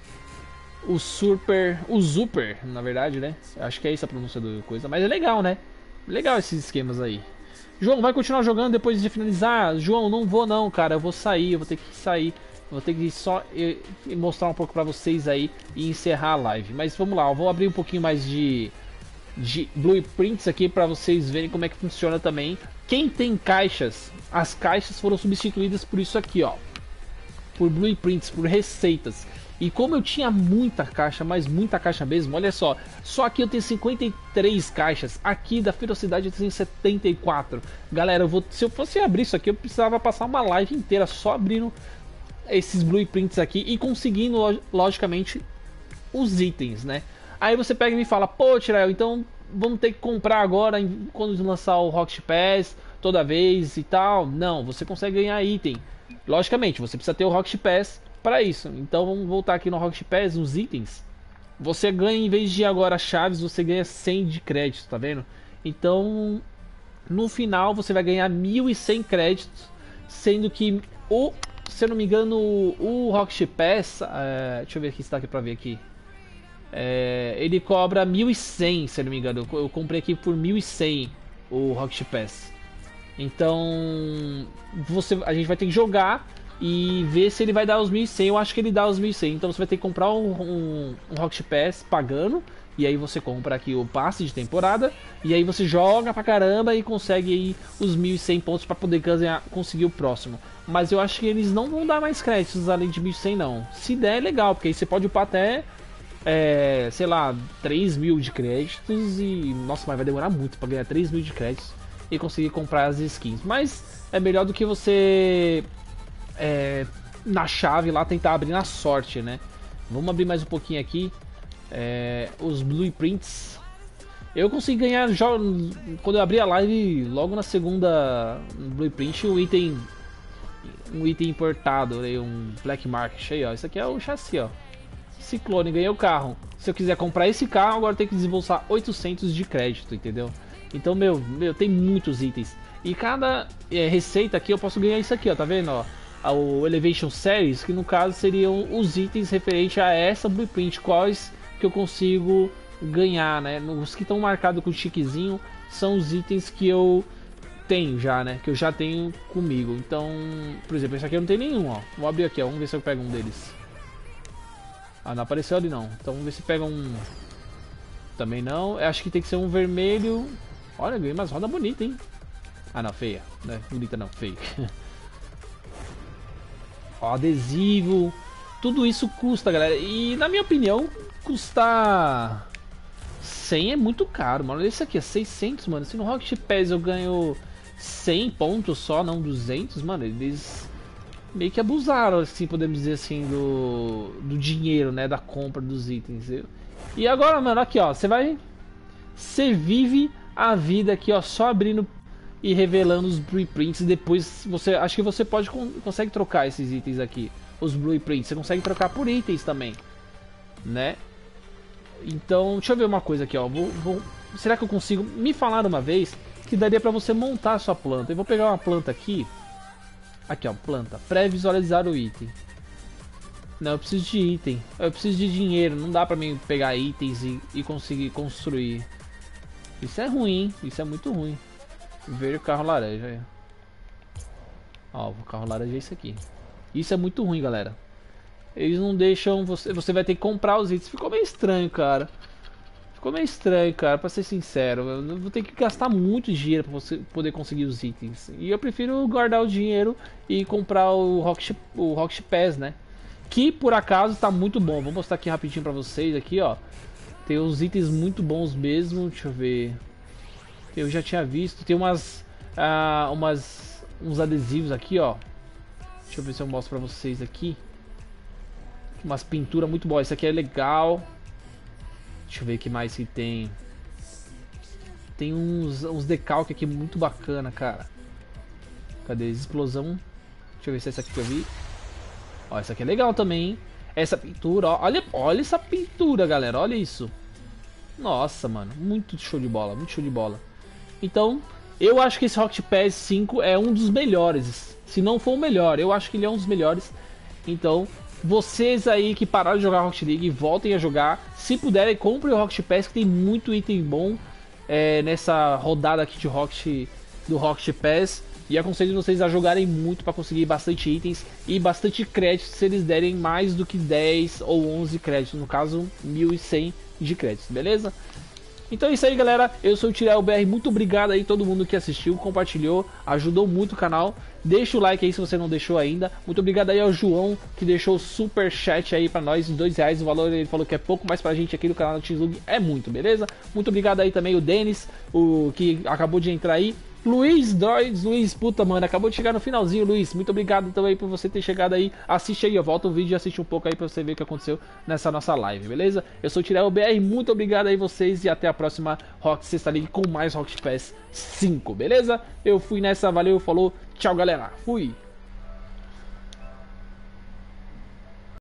o Super, o Super, na verdade, né? Acho que é essa a pronúncia do coisa, mas é legal, né? Legal esses esquemas aí. João, vai continuar jogando depois de finalizar? João, não vou não, cara, eu vou sair, eu vou ter que sair. Vou ter que só mostrar um pouco pra vocês aí e encerrar a live. Mas vamos lá, eu vou abrir um pouquinho mais de, de blueprints aqui pra vocês verem como é que funciona também. Quem tem caixas, as caixas foram substituídas por isso aqui, ó. Por blueprints, por receitas. E como eu tinha muita caixa, mas muita caixa mesmo, olha só. Só aqui eu tenho cinquenta e três caixas. Aqui da Ferocidade eu tenho setenta e quatro. Galera, eu vou, se eu fosse abrir isso aqui, eu precisava passar uma live inteira só abrindo esses blueprints aqui e conseguindo, logicamente, os itens, né? Aí você pega e me fala, pô, Tirael, então vamos ter que comprar agora quando lançar o Rocket Pass toda vez e tal. Não, você consegue ganhar item. Logicamente, você precisa ter o Rocket Pass para isso. Então vamos voltar aqui no Rocket Pass, nos itens. Você ganha, em vez de agora chaves, você ganha cem de crédito, tá vendo? Então, no final você vai ganhar mil e cem créditos, sendo que o, se eu não me engano, o Rocket Pass, é, deixa eu ver aqui se tá aqui pra ver aqui. É, ele cobra mil e cem, se eu não me engano. Eu, eu comprei aqui por mil e cem o Rocket Pass. Então, você, a gente vai ter que jogar e ver se ele vai dar os mil e cem. Eu acho que ele dá os mil e cem. Então você vai ter que comprar um, um, um Rocket Pass pagando. E aí você compra aqui o passe de temporada. E aí você joga pra caramba e consegue aí os mil e cem pontos pra poder ganhar, conseguir o próximo. Mas eu acho que eles não vão dar mais créditos além de mil e cem não. Se der é legal, porque aí você pode upar até, é, sei lá, três mil de créditos. E nossa, mas vai demorar muito pra ganhar três mil de créditos e conseguir comprar as skins. Mas é melhor do que você... É, na chave lá tentar abrir na sorte, né? Vamos abrir mais um pouquinho aqui. É, os blueprints. Eu consegui ganhar já quando eu abri a live, logo na segunda blueprint, um item, um item importado, um black market aí, ó. Isso aqui é o chassi, ó. Ciclone, ganhei o carro. Se eu quiser comprar esse carro, agora tem que desembolsar oitocentos de crédito, entendeu? Então, meu, meu, tem muitos itens. E cada é, receita aqui eu posso ganhar isso aqui, ó, tá vendo, ó? O Elevation Series, que no caso seriam os itens referentes a essa blueprint, quais que eu consigo ganhar, né? Os que estão marcados com chiquezinho são os itens que eu tenho já, né? Que eu já tenho comigo. Então, por exemplo, esse aqui eu não tenho nenhum, ó. Vou abrir aqui, ó. Vamos ver se eu pego um deles. Ah, não apareceu ali não. Então vamos ver se pega um... Também não. Eu acho que tem que ser um vermelho. Olha, ganhei umas rodas bonitas, hein? Ah, não, feia. Não é bonita não, feia. Ó, adesivo, tudo isso custa, galera. E na minha opinião, custar cem é muito caro, mano. Esse aqui é seiscentos, mano. Se no Rocket Pass eu ganho cem pontos só, não duzentos, mano, eles meio que abusaram, assim, podemos dizer assim, do, do dinheiro, né, da compra dos itens. E agora, mano, aqui, ó, você vai... Você vive a vida aqui, ó, só abrindo e revelando os blueprints. Depois você, acho que você pode consegue trocar esses itens aqui, os blueprints, você consegue trocar por itens também, né? Então, deixa eu ver uma coisa aqui, ó. Vou, vou, será que eu consigo? Me falaram uma vez que daria pra você montar a sua planta. Eu vou pegar uma planta aqui. Aqui, ó, planta. Pré-visualizar o item. Não, eu preciso de item. Eu preciso de dinheiro. Não dá pra mim pegar itens e, e conseguir construir. Isso é ruim, hein? Isso é muito ruim. Ver o carro laranja aí. Ó, o carro laranja é esse aqui. Isso é muito ruim, galera. Eles não deixam você... Você vai ter que comprar os itens. Ficou meio estranho, cara. Ficou ficou meio estranho, cara, pra ser sincero. Eu vou ter que gastar muito dinheiro pra você poder conseguir os itens. E eu prefiro guardar o dinheiro e comprar o Rocket, o Rocket Pass, né? Que por acaso tá muito bom. Vou mostrar aqui rapidinho pra vocês aqui, ó. Tem uns itens muito bons mesmo. Deixa eu ver. Eu já tinha visto. Tem umas, ah, umas uns adesivos aqui, ó. Deixa eu ver se eu mostro pra vocês aqui. Umas pinturas muito boas. Isso aqui é legal. Deixa eu ver o que mais que tem. Tem uns, uns decalques aqui muito bacana, cara. Cadê? Explosão. Deixa eu ver se é essa aqui que eu vi. Ó, essa aqui é legal também, hein? Essa pintura, ó. Olha, olha essa pintura, galera. Olha isso. Nossa, mano. Muito show de bola. Muito show de bola. Então, eu acho que esse Rocket Pass cinco é um dos melhores. Se não for o melhor, eu acho que ele é um dos melhores. Então, vocês aí que pararam de jogar Rocket League, voltem a jogar. Se puderem, comprem o Rocket Pass, que tem muito item bom é, nessa rodada aqui de Rocket, do Rocket Pass. E aconselho vocês a jogarem muito para conseguir bastante itens e bastante créditos, se eles derem mais do que dez ou onze créditos, no caso mil e cem de créditos, beleza? Então é isso aí, galera, eu sou o Tirel B R, muito obrigado aí todo mundo que assistiu, compartilhou, ajudou muito o canal. Deixa o like aí se você não deixou ainda. Muito obrigado aí ao João, que deixou o super chat aí pra nós, dois reais o valor. Ele falou que é pouco, mas pra gente aqui no canal do TeamSlug é muito, beleza? Muito obrigado aí também o Denis, o que acabou de entrar aí. Luiz Droids, Luiz, puta, mano, acabou de chegar no finalzinho, Luiz. Muito obrigado também por você ter chegado aí. Assiste aí, ó, volta o vídeo e assiste um pouco aí pra você ver o que aconteceu nessa nossa live, beleza? Eu sou o Tirel B R, muito obrigado aí vocês e até a próxima Rocket Sexta League com mais Rocket Pass cinco, beleza? Eu fui nessa, valeu, falou, tchau, galera, fui!